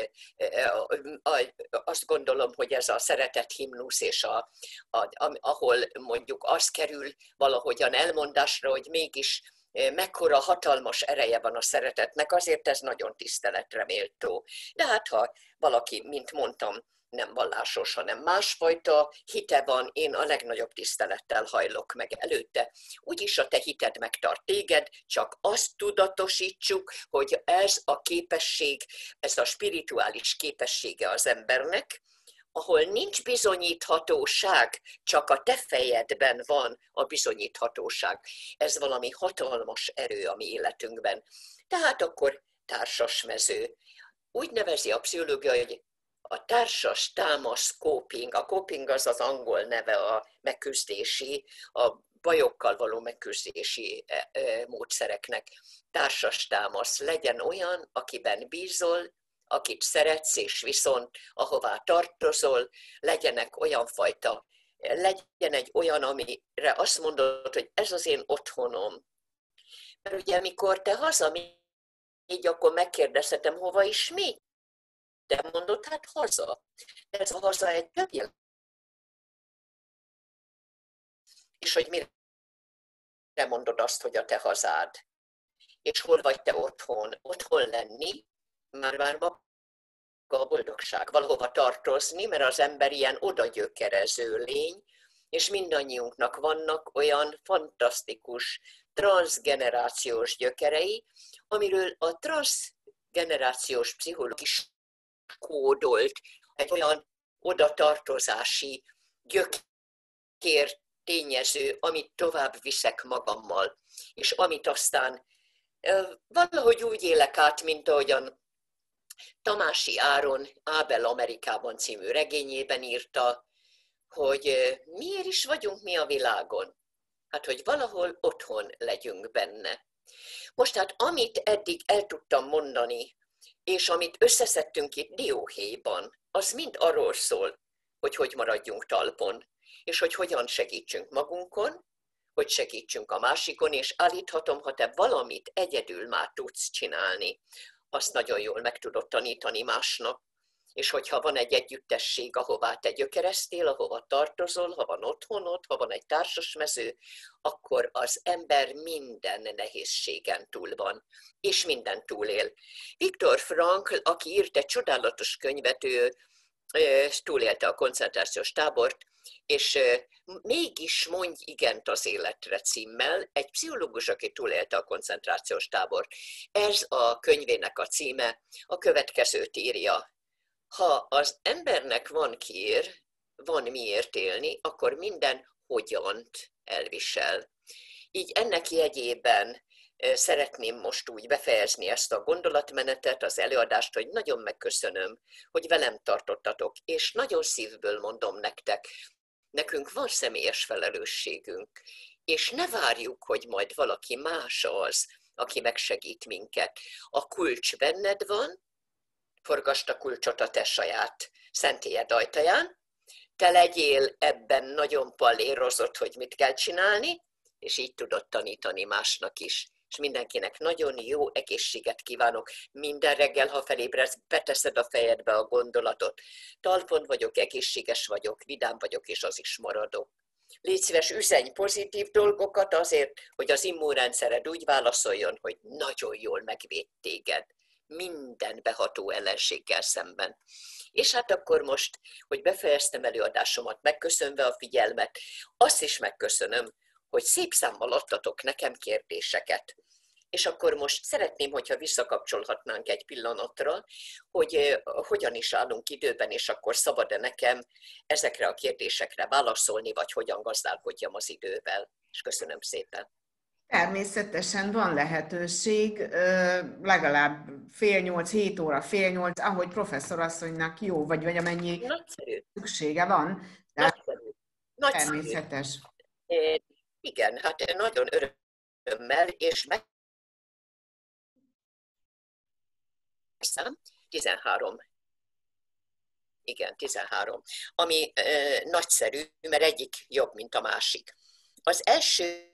azt gondolom, hogy ez a szeretet himnusz, és a, a, ahol mondjuk az kerül valahogyan elmondásra, hogy mégis mekkora hatalmas ereje van a szeretetnek, azért ez nagyon tiszteletre méltó. De hát ha valaki, mint mondtam, nem vallásos, hanem másfajta hite van, én a legnagyobb tisztelettel hajlok meg előtte. Úgyis a te hited megtart téged, csak azt tudatosítsuk, hogy ez a képesség, ez a spirituális képessége az embernek, ahol nincs bizonyíthatóság, csak a te fejedben van a bizonyíthatóság. Ez valami hatalmas erő a mi életünkben. Tehát akkor társas mező. Úgy nevezi a pszichológia, hogy a társas támasz coping. A coping az az angol neve a megküzdési, a bajokkal való megküzdési módszereknek. Társas támasz. Legyen olyan, akiben bízol, akit szeretsz, és viszont ahová tartozol, legyenek olyan fajta, legyen egy olyan, amire azt mondod, hogy ez az én otthonom. Mert ugye, amikor te hazamégy, akkor megkérdezhetem, hova is mégy? Te mondod, hát haza. De ez a haza egy többjel. És hogy mire mondod azt, hogy a te hazád? És hol vagy te otthon? Otthon lenni, már-már maga a boldogság, valahova tartozni, mert az ember ilyen odagyökerező lény, és mindannyiunknak vannak olyan fantasztikus transzgenerációs gyökerei, amiről a transzgenerációs pszichológia is kódolt egy olyan odatartozási gyökér tényező, amit tovább viszek magammal, és amit aztán valahogy úgy élek át, mint ahogyan Tamási Áron Ábel Amerikában című regényében írta, hogy miért is vagyunk mi a világon? Hát, hogy valahol otthon legyünk benne. Most hát, amit eddig el tudtam mondani, és amit összeszedtünk itt dióhéjban, az mind arról szól, hogy hogy maradjunk talpon, és hogy hogyan segítsünk magunkon, hogy segítsünk a másikon, és állíthatom, ha te valamit egyedül már tudsz csinálni, azt nagyon jól meg tudod tanítani másnak. És hogyha van egy együttesség, ahová te gyökereztél, ahova tartozol, ha van otthonod, ha van egy társasmező, akkor az ember minden nehézségen túl van, és minden túlél. Viktor Frankl, aki írt egy csodálatos könyvet, ő túlélte a koncentrációs tábort, és mégis mondj igent az életre címmel, egy pszichológus, aki túlélte a koncentrációs tábort. Ez a könyvének a címe, a következőt írja. Ha az embernek van kír, van miért élni, akkor minden hogyant elvisel. Így ennek jegyében szeretném most úgy befejezni ezt a gondolatmenetet, az előadást, hogy nagyon megköszönöm, hogy velem tartottatok, és nagyon szívből mondom nektek, nekünk van személyes felelősségünk, és ne várjuk, hogy majd valaki más az, aki megsegít minket. A kulcs benned van, forgasd a kulcsot a te saját szentélyed ajtaján, te legyél ebben nagyon pallérozott, hogy mit kell csinálni, és így tudod tanítani másnak is. És mindenkinek nagyon jó egészséget kívánok. Minden reggel, ha felébredsz, beteszed a fejedbe a gondolatot. Talpon vagyok, egészséges vagyok, vidám vagyok, és az is maradok. Légy szíves, üzenj pozitív dolgokat azért, hogy az immunrendszered úgy válaszoljon, hogy nagyon jól megvéd téged minden beható ellenséggel szemben. És hát akkor most, hogy befejeztem előadásomat, megköszönve a figyelmet, azt is megköszönöm, hogy szép számmal adtatok nekem kérdéseket. És akkor most szeretném, hogyha visszakapcsolhatnánk egy pillanatra, hogy hogyan is állunk időben, és akkor szabad-e nekem ezekre a kérdésekre válaszolni, vagy hogyan gazdálkodjam az idővel. És köszönöm szépen. Természetesen van lehetőség, legalább fél nyolc, hét óra, fél nyolc, ahogy professzorasszonynak jó, vagy, vagy amennyi Nagyszerű. szüksége van. Nagyszerű. Nagyszerű. Természetes. Igen, hát nagyon örömmel, és meg tizenhárom. Igen, tizenhárom. Ami ö, nagyszerű, mert egyik jobb, mint a másik. Az első,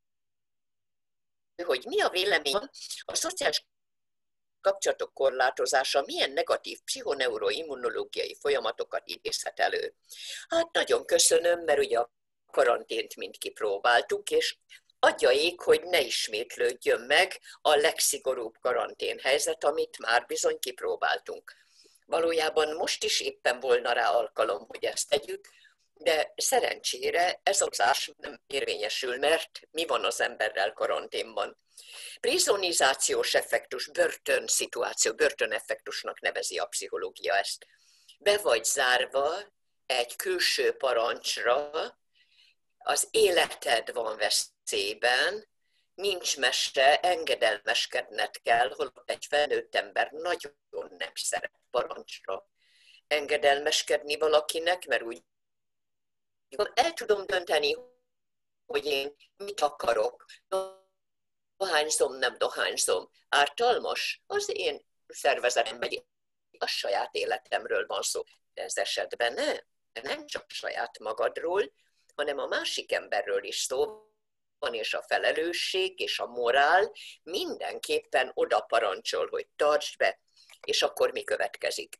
hogy mi a vélemény a szociális kapcsolatok korlátozása milyen negatív pszichoneuroimmunológiai folyamatokat idézhet elő. Hát nagyon köszönöm, mert ugye a karantént mind kipróbáltuk, és adja ég, hogy ne ismétlődjön meg a legszigorúbb karanténhelyzet, amit már bizony kipróbáltunk. Valójában most is éppen volna rá alkalom, hogy ezt tegyük, de szerencsére ez az ás nem érvényesül, mert mi van az emberrel karanténban? Prizonizációs effektus, börtön szituáció, börtöneffektusnak nevezi a pszichológia ezt. Be vagy zárva egy külső parancsra, az életed van veszélyben, nincs mese, engedelmeskedned kell, holott egy felnőtt ember nagyon nem szeret parancsra engedelmeskedni valakinek, mert úgy el tudom dönteni, hogy én mit akarok. Dohányzom, nem dohányzom. Ártalmas? Az én szervezetem, vagy a saját életemről van szó. De ez esetben nem. Nem csak saját magadról, hanem a másik emberről is szó van, és a felelősség, és a morál mindenképpen oda parancsol, hogy tartsd be, és akkor mi következik.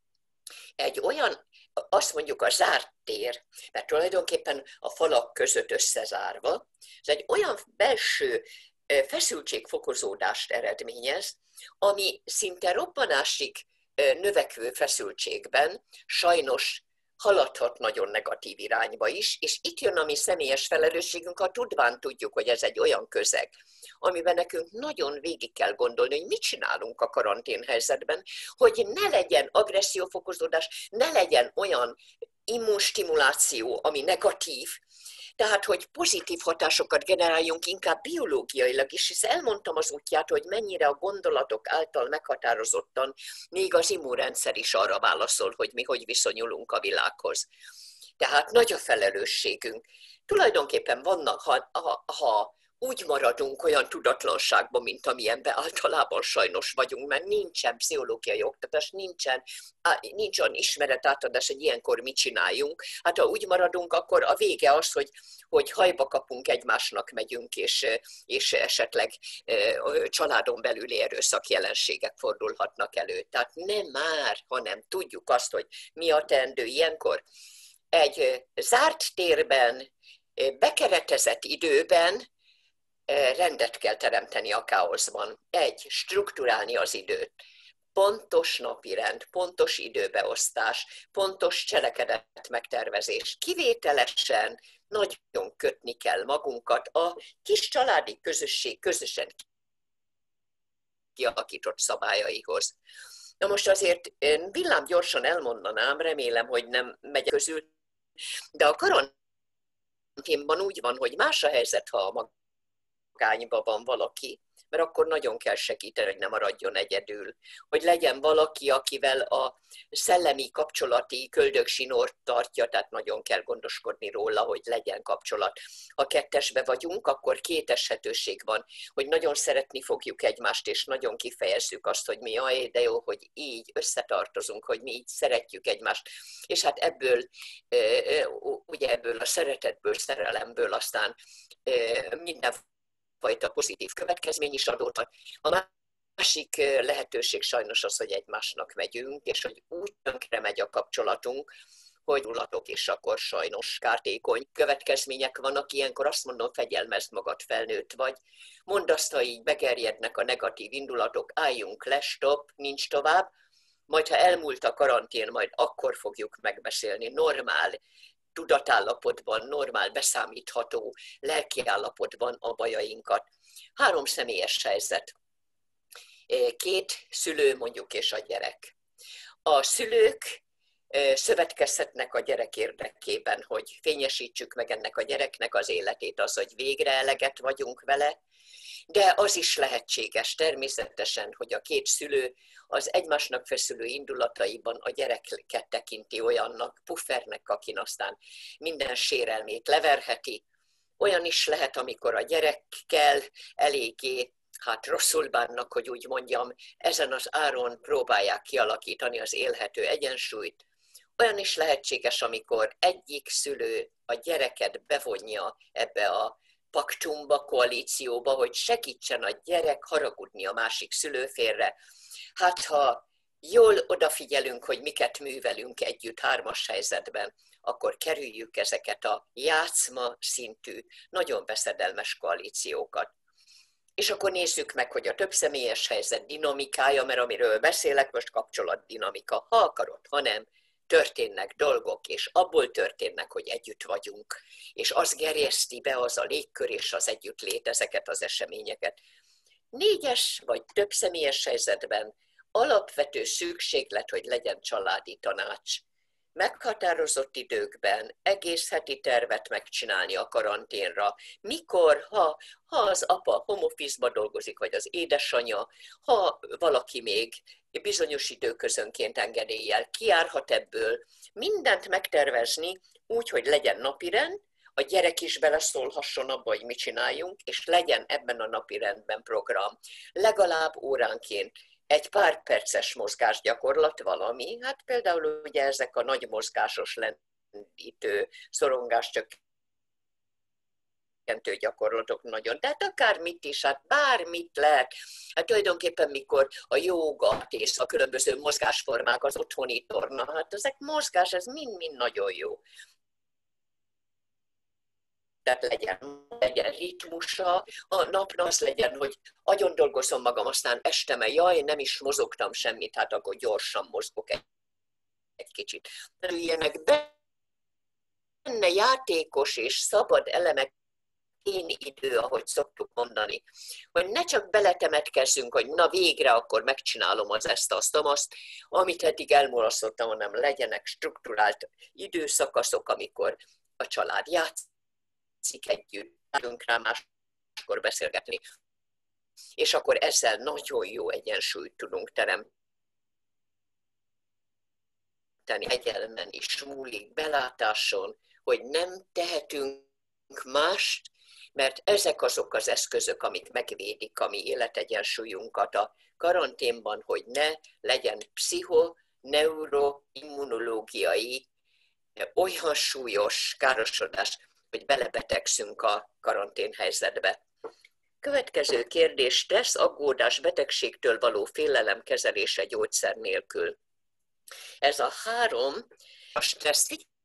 Egy olyan, azt mondjuk a zárt tér, mert tulajdonképpen a falak között összezárva, ez egy olyan belső feszültségfokozódást eredményez, ami szinte robbanásig növekvő feszültségben sajnos haladhat nagyon negatív irányba is, és itt jön a mi személyes felelősségünk, ha tudván tudjuk, hogy ez egy olyan közeg, amiben nekünk nagyon végig kell gondolni, hogy mit csinálunk a karanténhelyzetben, hogy ne legyen agressziófokozódás, ne legyen olyan immunstimuláció, ami negatív, tehát, hogy pozitív hatásokat generáljunk inkább biológiailag is, hisz elmondtam az útját, hogy mennyire a gondolatok által meghatározottan még az immunrendszer is arra válaszol, hogy mi hogy viszonyulunk a világhoz. Tehát nagy a felelősségünk. Tulajdonképpen vannak, ha, ha, ha úgy maradunk olyan tudatlanságban, mint amilyenben általában sajnos vagyunk, mert nincsen pszichológiai oktatás, nincsen, nincs olyan ismeretátadás, hogy ilyenkor mit csináljunk. Hát ha úgy maradunk, akkor a vége az, hogy, hogy hajba kapunk, egymásnak megyünk, és, és esetleg családon belüli erőszak jelenségek fordulhatnak elő. Tehát nem már, hanem tudjuk azt, hogy mi a teendő ilyenkor. Egy zárt térben, bekeretezett időben rendet kell teremteni a káoszban. Egy, strukturálni az időt. Pontos napirend, pontos időbeosztás, pontos cselekedet megtervezés. Kivételesen nagyon kötni kell magunkat a kis családi közösség közösen kialakított szabályaihoz. Na most azért villám gyorsan elmondanám, remélem, hogy nem megy közül, de a karanténban úgy van, hogy más a helyzet, ha a magányba van valaki, mert akkor nagyon kell segíteni, hogy ne maradjon egyedül. Hogy legyen valaki, akivel a szellemi kapcsolati köldöksinort tartja, tehát nagyon kell gondoskodni róla, hogy legyen kapcsolat. Ha kettesbe vagyunk, akkor két eshetőség van, hogy nagyon szeretni fogjuk egymást, és nagyon kifejezzük azt, hogy mi jaj, de jó, hogy így összetartozunk, hogy mi így szeretjük egymást. És hát ebből, ugye ebből a szeretetből, szerelemből aztán minden fajta pozitív következmény is adódhat. A másik lehetőség sajnos az, hogy egymásnak megyünk, és hogy úgy tönkre megy a kapcsolatunk, hogy ulatok, és akkor sajnos kártékony következmények vannak. Ilyenkor azt mondom, fegyelmezd magad, felnőtt vagy. Mondd azt, ha így begerjednek a negatív indulatok, álljunk le, stop, nincs tovább. Majd, ha elmúlt a karantén, majd akkor fogjuk megbeszélni normál, tudatállapotban, normál, beszámítható lelkiállapotban a bajainkat. Három személyes helyzet. Két szülő mondjuk és a gyerek. A szülők szövetkezhetnek a gyerek érdekében, hogy fényesítsük meg ennek a gyereknek az életét, az, hogy végre eleget vagyunk vele, de az is lehetséges természetesen, hogy a két szülő az egymásnak feszülő indulataiban a gyereket tekinti olyannak, puffernek, akin aztán minden sérelmét leverheti. Olyan is lehet, amikor a gyerekkel eléggé, hát rosszul bánnak, hogy úgy mondjam, ezen az áron próbálják kialakítani az élhető egyensúlyt. Olyan is lehetséges, amikor egyik szülő a gyereket bevonja ebbe a paktumba, koalícióba, hogy segítsen a gyerek haragudni a másik szülőfélre. Hát ha jól odafigyelünk, hogy miket művelünk együtt hármas helyzetben, akkor kerüljük ezeket a játszma szintű, nagyon veszedelmes koalíciókat. És akkor nézzük meg, hogy a többszemélyes helyzet dinamikája, mert amiről beszélek, most kapcsolatdinamika, ha akarod, ha nem, történnek dolgok, és abból történnek, hogy együtt vagyunk. És az gerjeszti be az a légkör és az együttlét ezeket az eseményeket. Négyes vagy több személyes helyzetben alapvető szükséglet, hogy legyen családi tanács. Meghatározott időkben egész heti tervet megcsinálni a karanténra. Mikor, ha, ha az apa home office-ba dolgozik, vagy az édesanyja, ha valaki még bizonyos időközönként engedéllyel kijárhat ebből, mindent megtervezni úgy, hogy legyen napirend, a gyerek is beleszólhasson abba, hogy mit csináljunk, és legyen ebben a napirendben program. Legalább óránként egy pár perces mozgásgyakorlat valami, hát például ugye ezek a nagy mozgásos lendítő, szorongás csökkentő gyakorlatok nagyon, de hát akármit is, hát bármit lehet. Hát tulajdonképpen mikor a jóga és a különböző mozgásformák, az otthoni torna, hát ezek mozgás, ez mind-mind nagyon jó. Tehát legyen, legyen ritmusa, a napnak az legyen, hogy agyon dolgozom magam, aztán este, mert jaj, nem is mozogtam semmit, hát akkor gyorsan mozgok egy, egy kicsit. Ilyenek benne játékos és szabad elemek, én idő, ahogy szoktuk mondani, hogy ne csak beletemetkezzünk, hogy na végre akkor megcsinálom az ezt, azt, azt, amit eddig elmulasztottam, hanem legyenek strukturált időszakaszok, amikor a család játszik együtt, állunk rá máskor beszélgetni. És akkor ezzel nagyon jó egyensúlyt tudunk teremteni. Egyelmen is múlik belátáson, hogy nem tehetünk mást, mert ezek azok az eszközök, amik megvédik a mi életegyensúlyunkat a karanténban, hogy ne legyen pszicho, neuro, immunológiai olyan súlyos károsodás, hogy belebetegszünk a karanténhelyzetbe. Következő kérdés, stressz, aggódás, betegségtől való félelem kezelése gyógyszer nélkül. Ez a három, a stressz,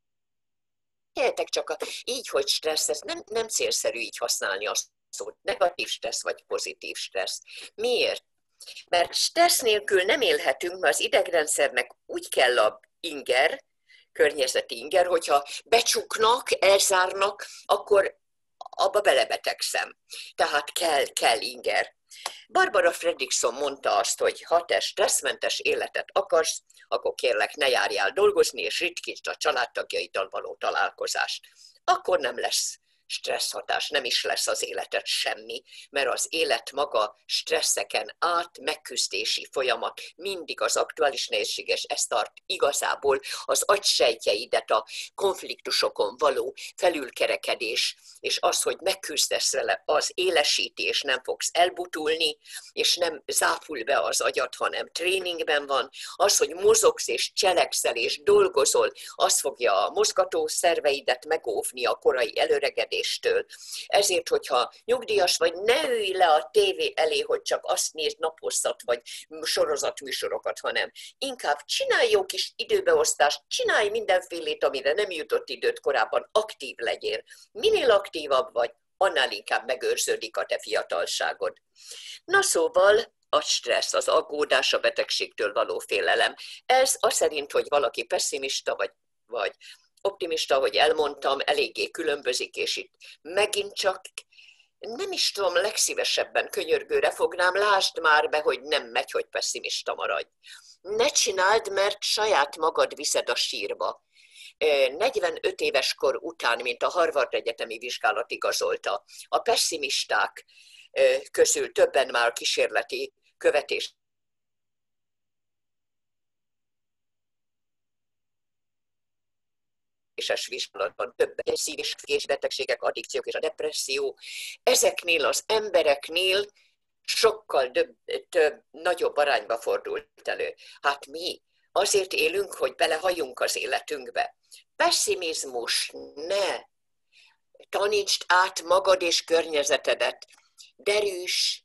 figyeljetek csak, a, így, hogy stressz, ez nem, nem célszerű így használni a szót, negatív stressz vagy pozitív stressz. Miért? Mert stressz nélkül nem élhetünk, mert az idegrendszernek úgy kell a inger, környezeti inger, hogyha becsuknak, elzárnak, akkor abba belebetegszem. Tehát kell, kell inger. Barbara Fredrickson mondta azt, hogy ha te stresszmentes életet akarsz, akkor kérlek ne járjál dolgozni, és ritkítsd a családtagjaiddal való találkozást. Akkor nem lesz stressz hatás, nem is lesz az életed semmi, mert az élet maga stresszeken át megküzdési folyamat, mindig az aktuális nehézséges, ez tart igazából az agysejtjeidet a konfliktusokon való felülkerekedés, és az, hogy megküzdesz vele, az élesíti, és nem fogsz elbutulni, és nem zápul be az agyad, hanem tréningben van, az, hogy mozogsz és cselekszel és dolgozol, az fogja a mozgató szerveidet megóvni a korai előregedés. Ezért, hogyha nyugdíjas vagy, ne ülj le a tévé elé, hogy csak azt nézd naposztat, vagy sorozatműsorokat, hanem inkább csinálj jó kis időbeosztást, csinálj mindenfélét, amire nem jutott időt korábban, aktív legyél. Minél aktívabb vagy, annál inkább megőrződik a te fiatalságod. Na szóval, a stressz, az aggódás, a betegségtől való félelem. Ez az szerint, hogy valaki pessimista vagy, vagy optimista, hogy elmondtam, eléggé különbözik, és itt megint csak nem is tudom, legszívesebben könyörgőre fognám, lásd már be, hogy nem megy, hogy pessimista maradj. Ne csináld, mert saját magad viszed a sírba. negyvenöt éves kor után, mint a Harvard egyetemi vizsgálat igazolta, a pessimisták közül többen már kísérleti követés és vizsgálatban több szív- és betegségek, addikciók és a depresszió. Ezeknél az embereknél sokkal több, több nagyobb arányba fordult elő. Hát mi azért élünk, hogy belehalljunk az életünkbe. Pessimizmus, ne! Tanítsd át magad és környezetedet. Derűs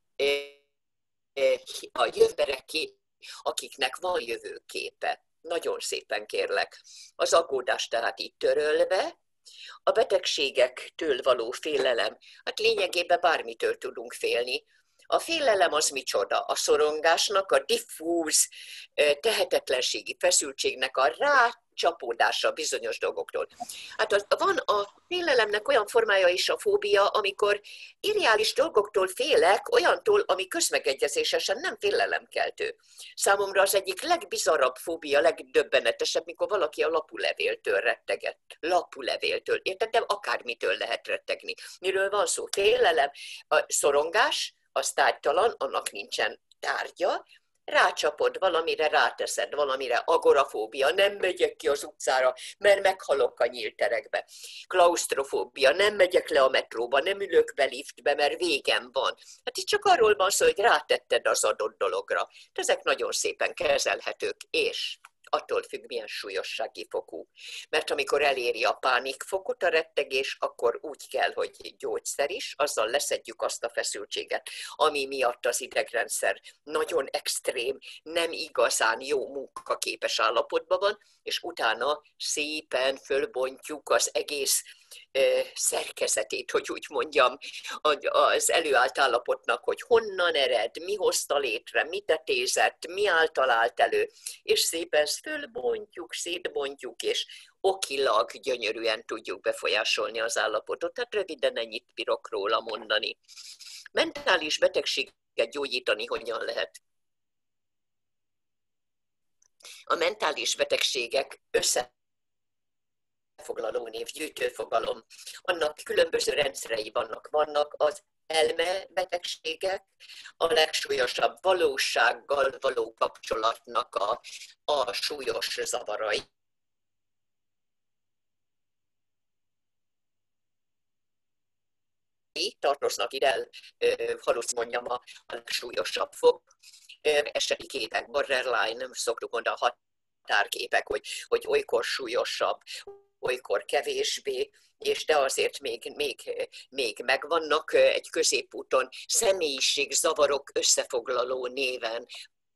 a jövőbereké, akiknek van jövőképe. Nagyon szépen kérlek. Az aggódást tehát így törölve, a betegségektől való félelem, hát lényegében bármitől tudunk félni. A félelem az micsoda? A szorongásnak, a diffúz tehetetlenségi feszültségnek a rácsapódása bizonyos dolgoktól. Hát az, van a félelemnek olyan formája is a fóbia, amikor irreális dolgoktól félek, olyantól, ami közmegegyezésesen nem félelemkeltő. Számomra az egyik legbizarrabb fóbia, legdöbbenetesebb, mikor valaki a lapulevéltől retteget. Lapulevéltől. Érted? De akármitől lehet rettegni. Miről van szó? Félelem, a szorongás, az tárgytalan, annak nincsen tárgya, rácsapod valamire, ráteszed valamire, agorafóbia, nem megyek ki az utcára, mert meghalok a nyílt terekbe. Klausztrofóbia, nem megyek le a metróba, nem ülök be liftbe, mert végem van. Hát itt csak arról van szó, hogy rátetted az adott dologra. Ezek nagyon szépen kezelhetők, és attól függ, milyen súlyossági fokú. Mert amikor eléri a pánikfokot a rettegés, akkor úgy kell, hogy gyógyszer is, azzal leszedjük azt a feszültséget, ami miatt az idegrendszer nagyon extrém, nem igazán jó munkaképes állapotban van, és utána szépen fölbontjuk az egész szerkezetét, hogy úgy mondjam, az előállt állapotnak, hogy honnan ered, mi hozta létre, mi tetézett, mi által állt elő, és szépen ezt fölbontjuk, szétbontjuk, és okilag gyönyörűen tudjuk befolyásolni az állapotot. Tehát röviden ennyit bírok róla mondani. Mentális betegséget gyógyítani hogyan lehet? A mentális betegségek össze foglaló név, gyűjtőfogalom. Annak különböző rendszerei vannak. Vannak az elmebetegségek, a legsúlyosabb valósággal való kapcsolatnak a, a súlyos zavarai. Tartoznak ide, halusz mondjam, a, a legsúlyosabb fog. Eseti képek, borderline, szoktuk mondani a határképek, hogy, hogy olykor súlyosabb, olykor kevésbé, és de azért még, még, még megvannak egy középúton személyiségzavarok összefoglaló néven.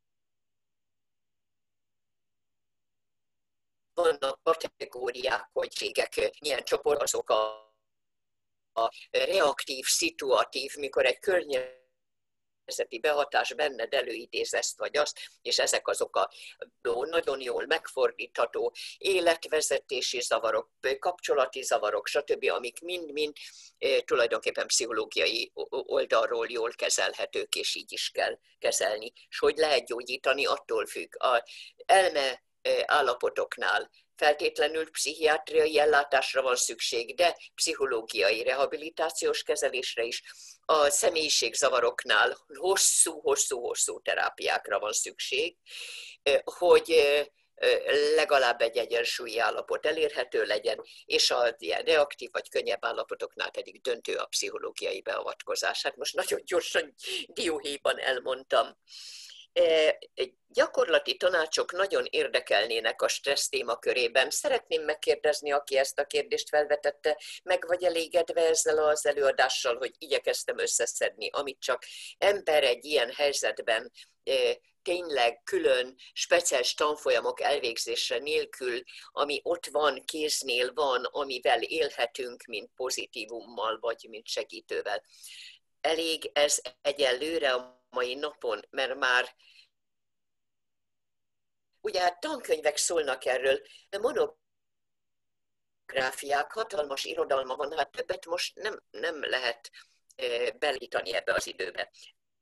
Vannak kategóriák, hogy milyen csoport, azok a, a reaktív, szituatív, mikor egy környezet behatás benned előidéz ezt vagy azt, és ezek azok a nagyon jól megfordítható életvezetési zavarok, kapcsolati zavarok, stb., amik mind-mind tulajdonképpen pszichológiai oldalról jól kezelhetők, és így is kell kezelni. És hogy lehet gyógyítani, attól függ. Az elme állapotoknál feltétlenül pszichiátriai ellátásra van szükség, de pszichológiai rehabilitációs kezelésre is. A személyiségzavaroknál hosszú-hosszú-hosszú terápiákra van szükség, hogy legalább egy egyensúlyi állapot elérhető legyen, és a ilyen reaktív vagy könnyebb állapotoknál pedig döntő a pszichológiai beavatkozás. Hát most nagyon gyorsan, dióhéjban elmondtam. Gyakorlati tanácsok nagyon érdekelnének a stressz témakörében. Szeretném megkérdezni, aki ezt a kérdést felvetette, meg vagy elégedve ezzel az előadással, hogy igyekeztem összeszedni, amit csak ember egy ilyen helyzetben tényleg külön, speciális tanfolyamok elvégzése nélkül, ami ott van, kéznél van, amivel élhetünk, mint pozitívummal, vagy mint segítővel. Elég ez egyelőre a mai napon, mert már ugye hát tankönyvek szólnak erről, de gráfiák, hatalmas irodalma van, hát többet most nem, nem lehet belítani ebbe az időbe.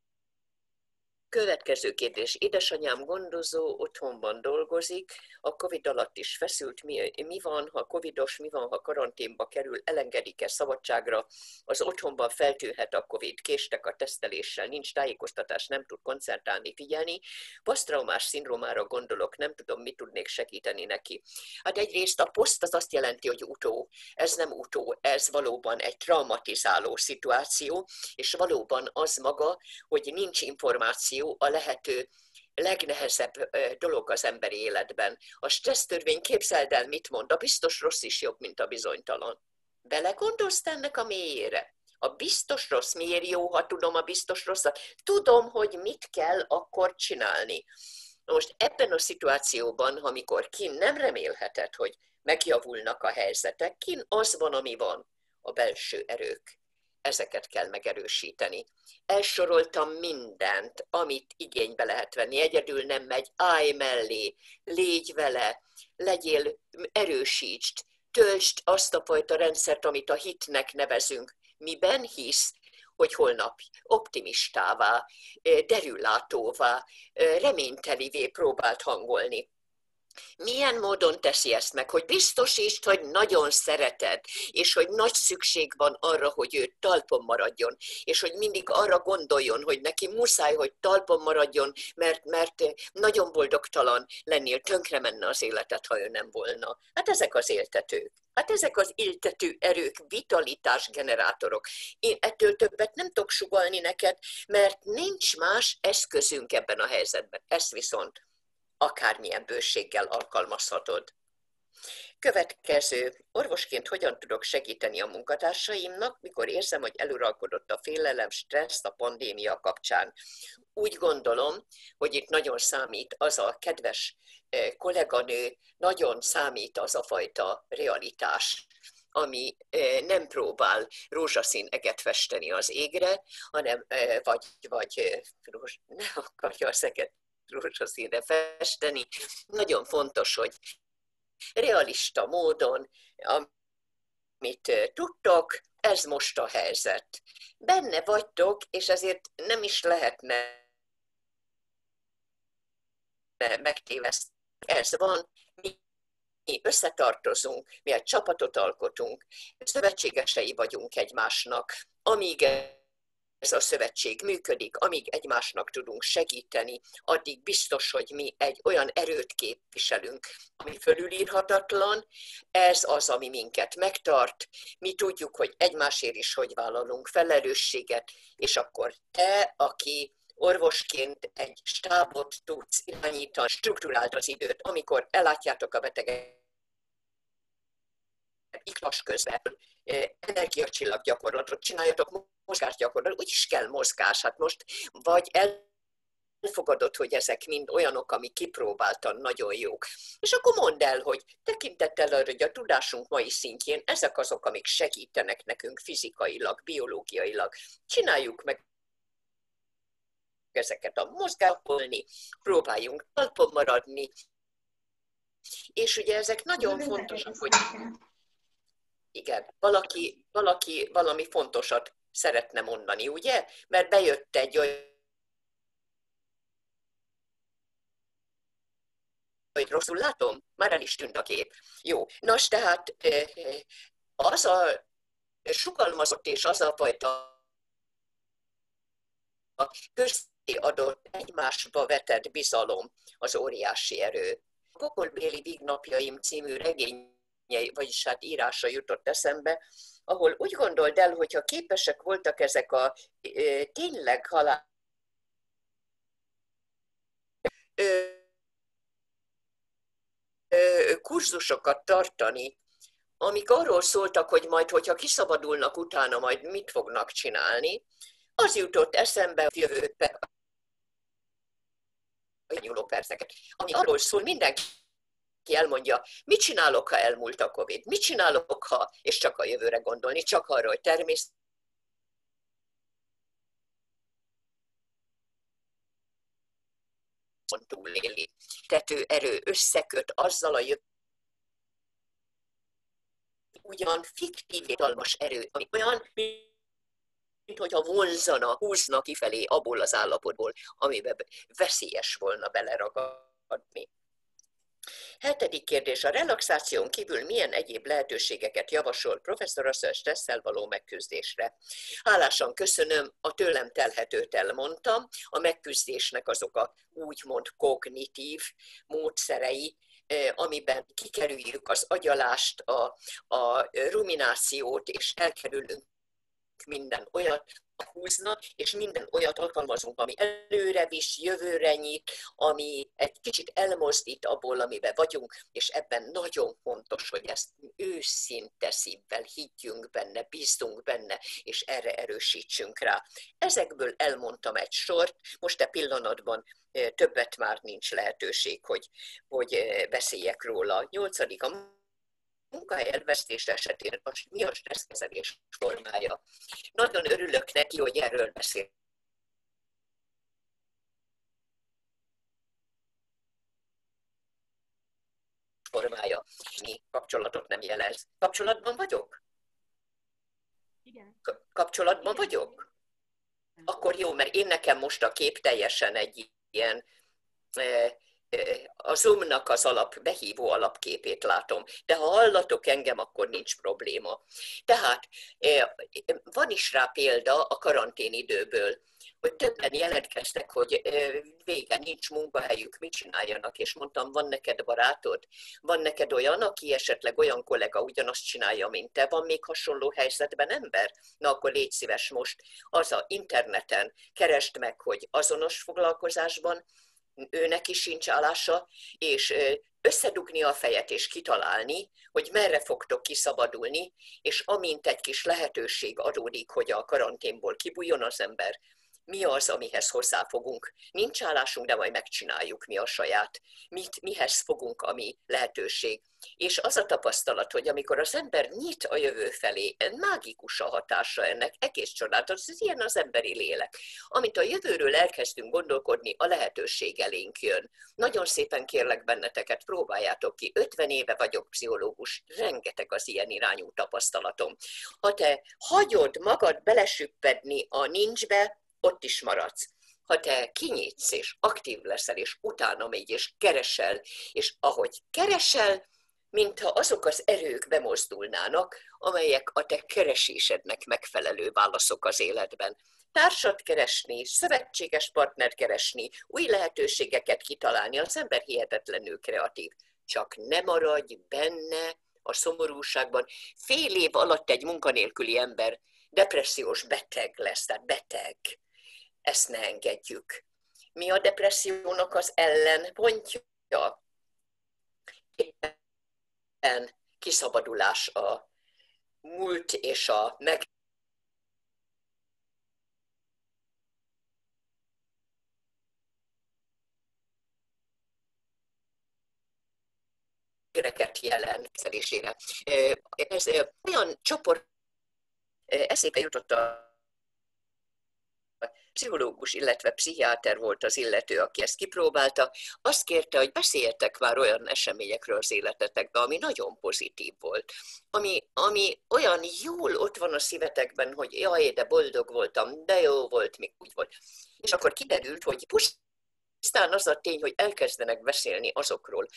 Következő kérdés. Édesanyám gondozó, otthonban dolgozik, a Covid alatt is feszült. Mi, mi van, ha covidos, mi van, ha karanténba kerül, elengedik-e szabadságra? Az otthonban feltűnhet a Covid, késtek a teszteléssel, nincs tájékoztatás, nem tud koncentrálni, figyelni. Posztraumás szindrómára gondolok, nem tudom, mit tudnék segíteni neki. Hát egyrészt a poszt az azt jelenti, hogy utó. Ez nem utó, ez valóban egy traumatizáló szituáció, és valóban az maga, hogy nincs információ, a lehető legnehezebb dolog az emberi életben. A stressztörvény, képzeld el, mit mond, a biztos rossz is jobb, mint a bizonytalan. Belegondolsz ennek a mélyére? A biztos rossz, miért jó, ha tudom a biztos rosszat? Tudom, hogy mit kell akkor csinálni. Most ebben a szituációban, amikor kin nem remélheted, hogy megjavulnak a helyzetek, kin az van, ami van, a belső erők. Ezeket kell megerősíteni. Elsoroltam mindent, amit igénybe lehet venni. Egyedül nem megy, állj mellé, légy vele, legyél, erősítsd, töltsd azt a fajta rendszert, amit a hitnek nevezünk. Miben hisz? Hogy holnap optimistává, derüllátóvá, reménytelivé próbált hangolni. Milyen módon teszi ezt meg, hogy biztosítsd, hogy nagyon szereted, és hogy nagy szükség van arra, hogy ő talpon maradjon, és hogy mindig arra gondoljon, hogy neki muszáj, hogy talpon maradjon, mert, mert nagyon boldogtalan lennél, tönkre menne az életet, ha ő nem volna. Hát ezek az éltetők. Hát ezek az éltető erők, vitalitás generátorok. Én ettől többet nem tudok sugallni neked, mert nincs más eszközünk ebben a helyzetben. Ezt viszont akármilyen bőséggel alkalmazhatod. Következő, orvosként hogyan tudok segíteni a munkatársaimnak, mikor érzem, hogy eluralkodott a félelem, stressz a pandémia kapcsán. Úgy gondolom, hogy itt nagyon számít az a kedves kolléganő, nagyon számít az a fajta realitás, ami nem próbál rózsaszíneget festeni az égre, hanem vagy, vagy rózs, ne akarja az eget rózsaszínre festeni. Nagyon fontos, hogy realista módon, amit tudtok, ez most a helyzet. Benne vagytok, és ezért nem is lehetne megtéveszteni. Ez van, mi összetartozunk, mi egy csapatot alkotunk, szövetségesei vagyunk egymásnak, amíg ez a szövetség működik, amíg egymásnak tudunk segíteni, addig biztos, hogy mi egy olyan erőt képviselünk, ami fölülírhatatlan, ez az, ami minket megtart, mi tudjuk, hogy egymásért is hogy vállalunk felelősséget, és akkor te, aki orvosként egy stábot tudsz irányítani, strukturáld az időt, amikor ellátjátok a beteget, iklas közben energiacsillagyakorlatot csináljatok, mozgásgyakorlat, úgy is kell mozgás, hát most vagy elfogadod, hogy ezek mind olyanok, amik kipróbáltan nagyon jók. És akkor mondd el, hogy tekintettel arra, hogy a tudásunk mai szintjén ezek azok, amik segítenek nekünk fizikailag, biológiailag. Csináljuk meg ezeket a mozgásolni, próbáljunk talpon maradni, és ugye ezek nagyon fontosak, hogy igen, valaki, valaki valami fontosat szeretne mondani, ugye? Mert bejött egy olyan, hogy rosszul látom? Már el is tűnt a kép. Jó, nos, tehát az a sugalmazott és az a fajta közé adott, egymásba vetett bizalom az óriási erő. A Pokolbéli Vígnapjaim című regény, vagyis hát írása jutott eszembe, ahol úgy gondold el, hogyha képesek voltak ezek a e, tényleg halál e, e, kurzusokat tartani, amik arról szóltak, hogy majd, hogyha kiszabadulnak utána, majd mit fognak csinálni, az jutott eszembe a jövőbe a nyúló perceket, ami arról szól, mindenki elmondja, mit csinálok, ha elmúlt a Covid, mit csinálok, ha, és csak a jövőre gondolni, csak arra, hogy természetesen túléli. Tető erő összeköt azzal a jövő, ugyan fiktív hatalmas erő, ami olyan, mint hogyha vonzana, húzna kifelé abból az állapotból, amiben veszélyes volna beleragadni. Hetedik kérdés. A relaxáción kívül milyen egyéb lehetőségeket javasol professzor asszony stresszel való megküzdésre? Hálásan köszönöm, a tőlem telhetőt elmondtam, a megküzdésnek azok a úgymond kognitív módszerei, amiben kikerüljük az agyalást, a, a ruminációt, és elkerülünk minden olyat, húzna, és minden olyat alkalmazunk, ami előre visz, jövőre nyit, ami egy kicsit elmozdít abból, amiben vagyunk, és ebben nagyon fontos, hogy ezt őszinte szívvel higgyünk benne, bízzunk benne, és erre erősítsünk rá. Ezekből elmondtam egy sort, most a pillanatban többet már nincs lehetőség, hogy, hogy beszéljek róla. Nyolcadik, a munkahely elvesztés esetén mi a stresszkezelés formája. Nagyon örülök neki, hogy erről beszél. Formája. Mi kapcsolatot nem jelez. Kapcsolatban vagyok? Igen. Kapcsolatban Igen. vagyok? Akkor jó, mert én nekem most a kép teljesen egy ilyen... Eh, a Zoom-nak az alap, behívó alapképét látom, de ha hallatok engem, akkor nincs probléma. Tehát van is rá példa a karanténidőből, hogy többen jelentkeztek, hogy vége, nincs munkahelyük, mit csináljanak, és mondtam, van neked barátod? Van neked olyan, aki esetleg olyan kollega ugyanazt csinálja, mint te? Van még hasonló helyzetben ember? Na akkor légy szíves most, az a interneten keresd meg, hogy azonos foglalkozásban, őnek is sincs állása, és összedugni a fejet és kitalálni, hogy merre fogtok kiszabadulni, és amint egy kis lehetőség adódik, hogy a karanténból kibújjon az ember, mi az, amihez hozzáfogunk. Nincs állásunk, de majd megcsináljuk mi a saját. Mit, mihez fogunk, ami lehetőség. És az a tapasztalat, hogy amikor az ember nyit a jövő felé, mágikus a hatása ennek, egész csodálatos, ez ilyen az emberi lélek. Amint a jövőről elkezdünk gondolkodni, a lehetőség elénk jön. Nagyon szépen kérlek benneteket, próbáljátok ki. ötven éve vagyok pszichológus, rengeteg az ilyen irányú tapasztalatom. Ha te hagyod magad belesüppedni a nincsbe, ott is maradsz. Ha te kinyitsz, és aktív leszel, és utána megy, és keresel, és ahogy keresel, mintha azok az erők bemozdulnának, amelyek a te keresésednek megfelelő válaszok az életben. Társat keresni, szövetséges partnert keresni, új lehetőségeket kitalálni, az ember hihetetlenül kreatív. Csak ne maradj benne a szomorúságban. Fél év alatt egy munkanélküli ember depressziós beteg lesz, tehát beteg. Ezt ne engedjük. Mi a depressziónak az ellenpontja? Éppen kiszabadulás a múlt és a meg gyereket jelentkezésére. Ez olyan csoport, eszébe jutott a pszichológus, illetve pszichiáter volt az illető, aki ezt kipróbálta, azt kérte, hogy beszéljetek már olyan eseményekről az életetekben, ami nagyon pozitív volt. Ami, ami olyan jól ott van a szívetekben, hogy jaj, de boldog voltam, de jó volt, még úgy volt. És akkor kiderült, hogy pusztán az a tény, hogy elkezdenek beszélni azokról,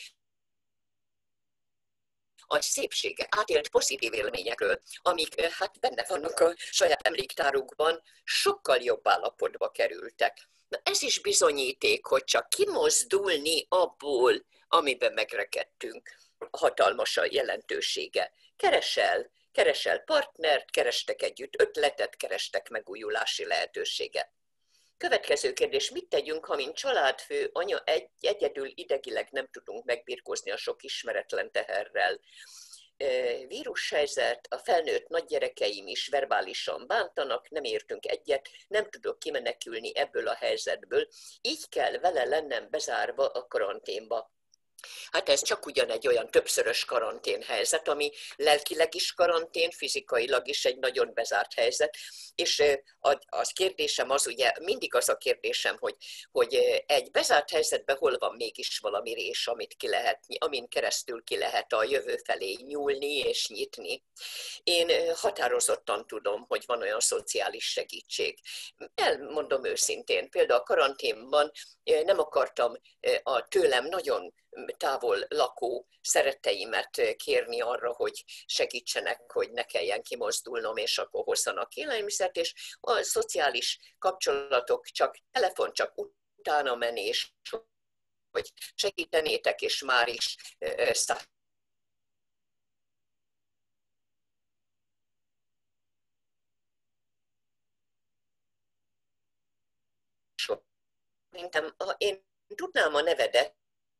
a szépsége, átélt pozitív élményekről, amik hát benne vannak a saját emléktárukban, sokkal jobb állapotba kerültek. Na ez is bizonyíték, hogy csak kimozdulni abból, amiben megrekedtünk, hatalmas a jelentősége. Keresel, keresel partnert, kerestek együtt ötletet, kerestek megújulási lehetőséget. Következő kérdés, mit tegyünk, ha mint családfő, anya egy, egyedül idegileg nem tudunk megbirkózni a sok ismeretlen teherrel? Vírushelyzet, a felnőtt nagygyerekeim is verbálisan bántanak, nem értünk egyet, nem tudok kimenekülni ebből a helyzetből, így kell vele lennem bezárva a karanténba. Hát ez csak ugyan egy olyan többszörös karantén helyzet, ami lelkileg is karantén, fizikailag is egy nagyon bezárt helyzet. És az kérdésem az, ugye mindig az a kérdésem, hogy, hogy egy bezárt helyzetben hol van mégis valami rés, amit ki lehet, amin keresztül ki lehet a jövő felé nyúlni és nyitni. Én határozottan tudom, hogy van olyan szociális segítség. Elmondom őszintén, például a karanténban nem akartam a tőlem nagyon távol lakó szeretteimet kérni arra, hogy segítsenek, hogy ne kelljen kimozdulnom, és akkor hozzanak élelmiszert, és a szociális kapcsolatok csak telefon, csak utána menés, hogy segítenétek, és már is száll. Szerintem, ha én tudnám a nevedet,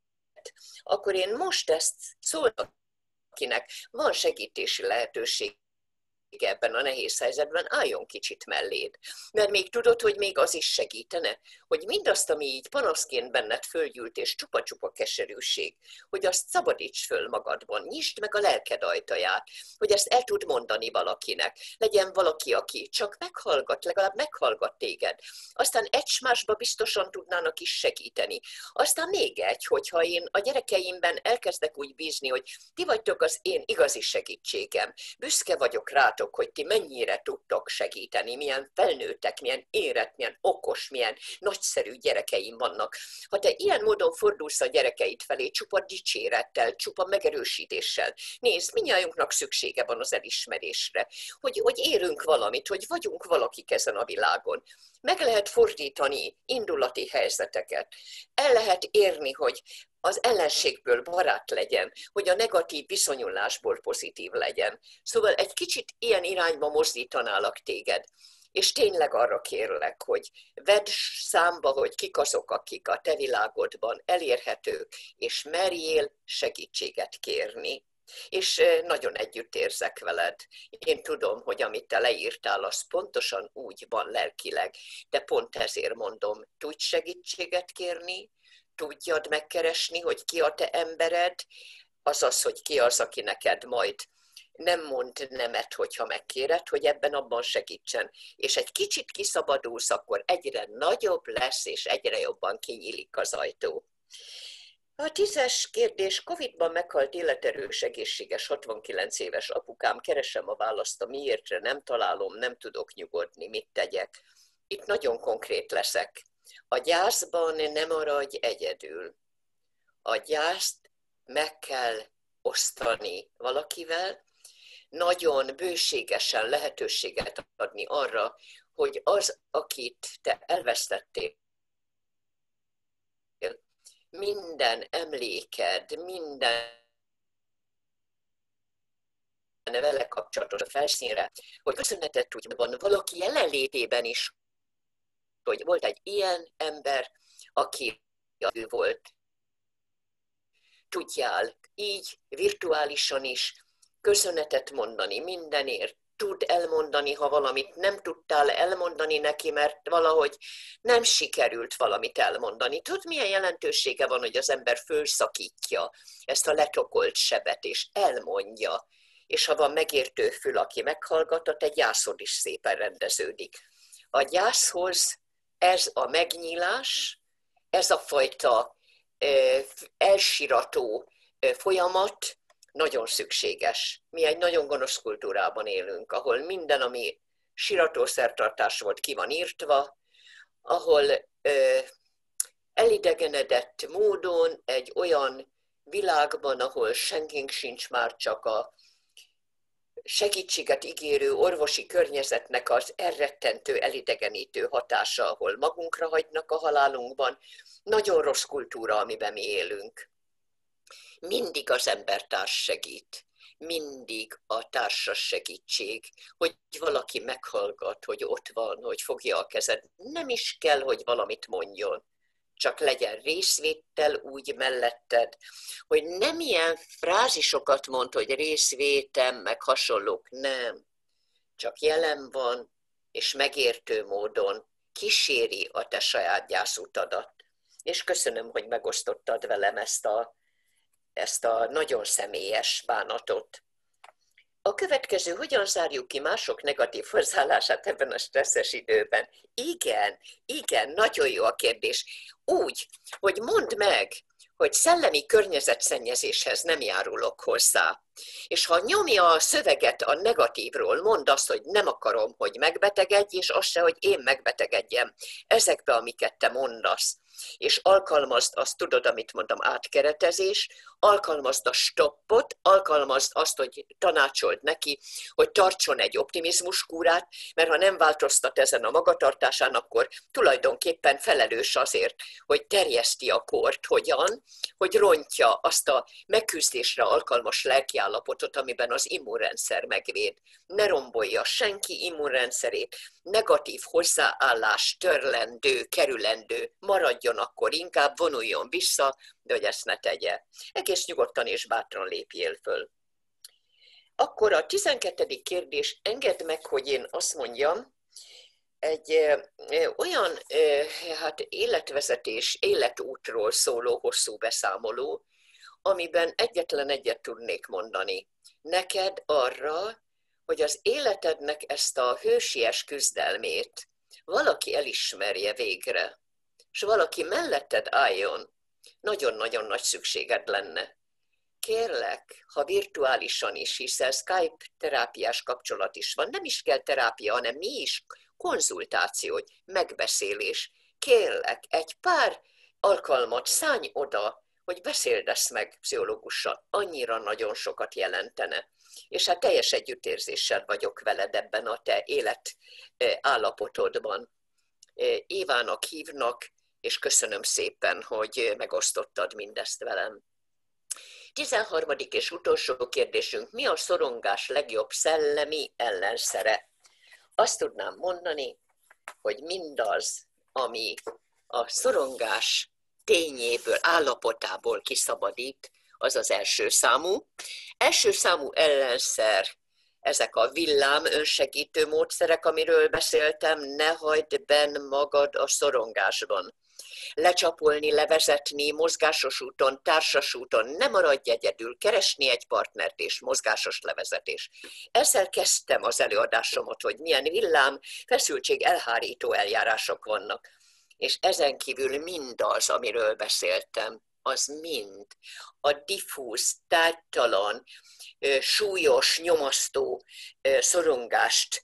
akkor én most ezt szólok, akinek van segítési lehetőség ebben a nehéz helyzetben, álljon kicsit melléd. Mert még tudod, hogy még az is segítene, hogy mindazt, ami így panaszként benned fölgyűlt, és csupa-csupa keserűség, hogy azt szabadíts föl magadban, nyisd meg a lelked ajtaját, hogy ezt el tud mondani valakinek. Legyen valaki, aki csak meghallgat, legalább meghallgat téged. Aztán egymásba biztosan tudnának is segíteni. Aztán még egy, hogyha én a gyerekeimben elkezdek úgy bízni, hogy ti vagytok az én igazi segítségem. Büszke vagyok rátok, hogy ti mennyire tudtok segíteni, milyen felnőttek, milyen érett, milyen okos, milyen nagyszerű gyerekeim vannak. Ha te ilyen módon fordulsz a gyerekeid felé, csupa dicsérettel, csupa megerősítéssel, nézd, mindnyájunknak szüksége van az elismerésre, hogy, hogy érünk valamit, hogy vagyunk valakik ezen a világon. Meg lehet fordítani indulati helyzeteket. El lehet érni, hogy az ellenségből barát legyen, hogy a negatív viszonyulásból pozitív legyen. Szóval egy kicsit ilyen irányba mozdítanálak téged. És tényleg arra kérlek, hogy vedd számba, hogy kik azok, akik a te világodban elérhetők, és merjél segítséget kérni. És nagyon együtt érzek veled. Én tudom, hogy amit te leírtál, az pontosan úgy van lelkileg, de pont ezért mondom, tudj segítséget kérni, tudjad megkeresni, hogy ki a te embered, azaz, hogy ki az, aki neked majd nem mond nemet, hogyha megkéred, hogy ebben abban segítsen. És egy kicsit kiszabadulsz, akkor egyre nagyobb lesz, és egyre jobban kinyílik az ajtó. A tízes kérdés, Covid-ban meghalt életerős, egészséges, hatvankilenc éves apukám, keresem a választ, a miértre, nem találom, nem tudok nyugodni, mit tegyek. Itt nagyon konkrét leszek. A gyászban ne maradj egyedül. A gyászt meg kell osztani valakivel, nagyon bőségesen lehetőséget adni arra, hogy az, akit te elvesztettél, minden emléked, minden vele kapcsolatos a felszínre, hogy köszönetet tudjon valaki jelenlétében is, hogy volt egy ilyen ember, aki ő volt. Tudjál így virtuálisan is köszönetet mondani mindenért, tud elmondani, ha valamit nem tudtál elmondani neki, mert valahogy nem sikerült valamit elmondani. Tudod, milyen jelentősége van, hogy az ember fölszakítja ezt a letokolt sebet, és elmondja. És ha van megértő fül, aki meghallgat, a te gyászod is szépen rendeződik. A gyászhoz ez a megnyílás, ez a fajta elsirató folyamat nagyon szükséges. Mi egy nagyon gonosz kultúrában élünk, ahol minden, ami siratószertartás volt, ki van írtva, ahol elidegenedett módon egy olyan világban, ahol senkink sincs már, csak a segítséget ígérő orvosi környezetnek az elrettentő, elidegenítő hatása, ahol magunkra hagynak a halálunkban. Nagyon rossz kultúra, amiben mi élünk. Mindig az embertárs segít, mindig a társas segítség, hogy valaki meghallgat, hogy ott van, hogy fogja a kezed. Nem is kell, hogy valamit mondjon, csak legyen részvétel úgy melletted, hogy nem ilyen frázisokat mond, hogy részvétem, meg hasonlók, nem. Csak jelen van, és megértő módon kíséri a te saját gyászutadat. És köszönöm, hogy megosztottad velem ezt a ezt a nagyon személyes bánatot. A következő, hogyan zárjuk ki mások negatív hozzáállását ebben a stresszes időben? Igen, igen, nagyon jó a kérdés. Úgy, hogy mondd meg, hogy szellemi környezetszennyezéshez nem járulok hozzá. És ha nyomja a szöveget a negatívról, mondd azt, hogy nem akarom, hogy megbetegedj, és azt se, hogy én megbetegedjem. Ezekbe, amiket te mondasz. És alkalmazd azt, tudod, amit mondtam, átkeretezés, alkalmazd a stoppot, alkalmazd azt, hogy tanácsold neki, hogy tartson egy optimizmuskúrát, mert ha nem változtat ezen a magatartásán, akkor tulajdonképpen felelős azért, hogy terjeszti a kort, hogyan, hogy rontja azt a megküzdésre alkalmas lelkiállapotot, amiben az immunrendszer megvéd. Ne rombolja senki immunrendszerét, negatív hozzáállás törlendő, kerülendő, maradjon akkor inkább, vonuljon vissza, de hogy ezt ne tegye. Egész nyugodtan és bátran lépjél föl. Akkor a tizenkettedik kérdés, engedd meg, hogy én azt mondjam, egy ö, olyan ö, hát életvezetés, életútról szóló hosszú beszámoló, amiben egyetlen egyet tudnék mondani. Neked arra, hogy az életednek ezt a hősies küzdelmét valaki elismerje végre, és valaki melletted álljon, nagyon-nagyon nagy szükséged lenne. Kérlek, ha virtuálisan is, hiszen Skype terápiás kapcsolat is van, nem is kell terápia, hanem mi is, konzultáció, megbeszélés. Kérlek, egy pár alkalmat szállj oda, hogy beszéld ezt meg pszichológussal, annyira nagyon sokat jelentene. És hát teljes együttérzéssel vagyok veled ebben a te élet állapotodban. Évának hívnak, és köszönöm szépen, hogy megosztottad mindezt velem. tizenharmadik és utolsó kérdésünk, mi a szorongás legjobb szellemi ellenszere? Azt tudnám mondani, hogy mindaz, ami a szorongás tényéből, állapotából kiszabadít, az az első számú. Első számú ellenszer, ezek a villám önsegítő módszerek, amiről beszéltem, ne hagyd benn magad a szorongásban. Lecsapolni, levezetni, mozgásos úton, társas úton, ne maradj egyedül, keresni egy partnert és mozgásos levezetés. Ezzel kezdtem az előadásomat, hogy milyen villám, feszültség elhárító eljárások vannak. És ezen kívül mindaz, amiről beszéltem, az mind a diffúz, tájtalan, súlyos, nyomasztó szorongást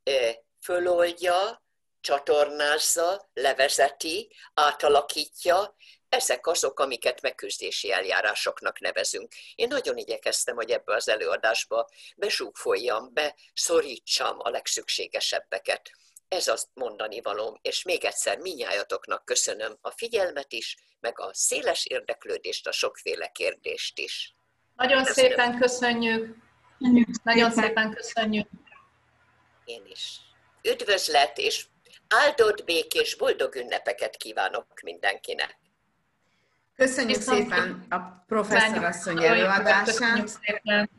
föloldja, csatornázza, levezeti, átalakítja. Ezek azok, amiket megküzdési eljárásoknak nevezünk. Én nagyon igyekeztem, hogy ebbe az előadásba besúgfoljam, beszorítsam a legszükségesebbeket. Ez az mondani valóm, és még egyszer mindnyájatoknak köszönöm a figyelmet is, meg a széles érdeklődést, a sokféle kérdést is. Nagyon köszönöm. Szépen köszönjük. Köszönjük. Nagyon szépen. szépen köszönjük. Én is. Üdvözlet és áldott, békés, boldog ünnepeket kívánok mindenkinek. Köszönjük Viszont szépen a professzorasszony előadását.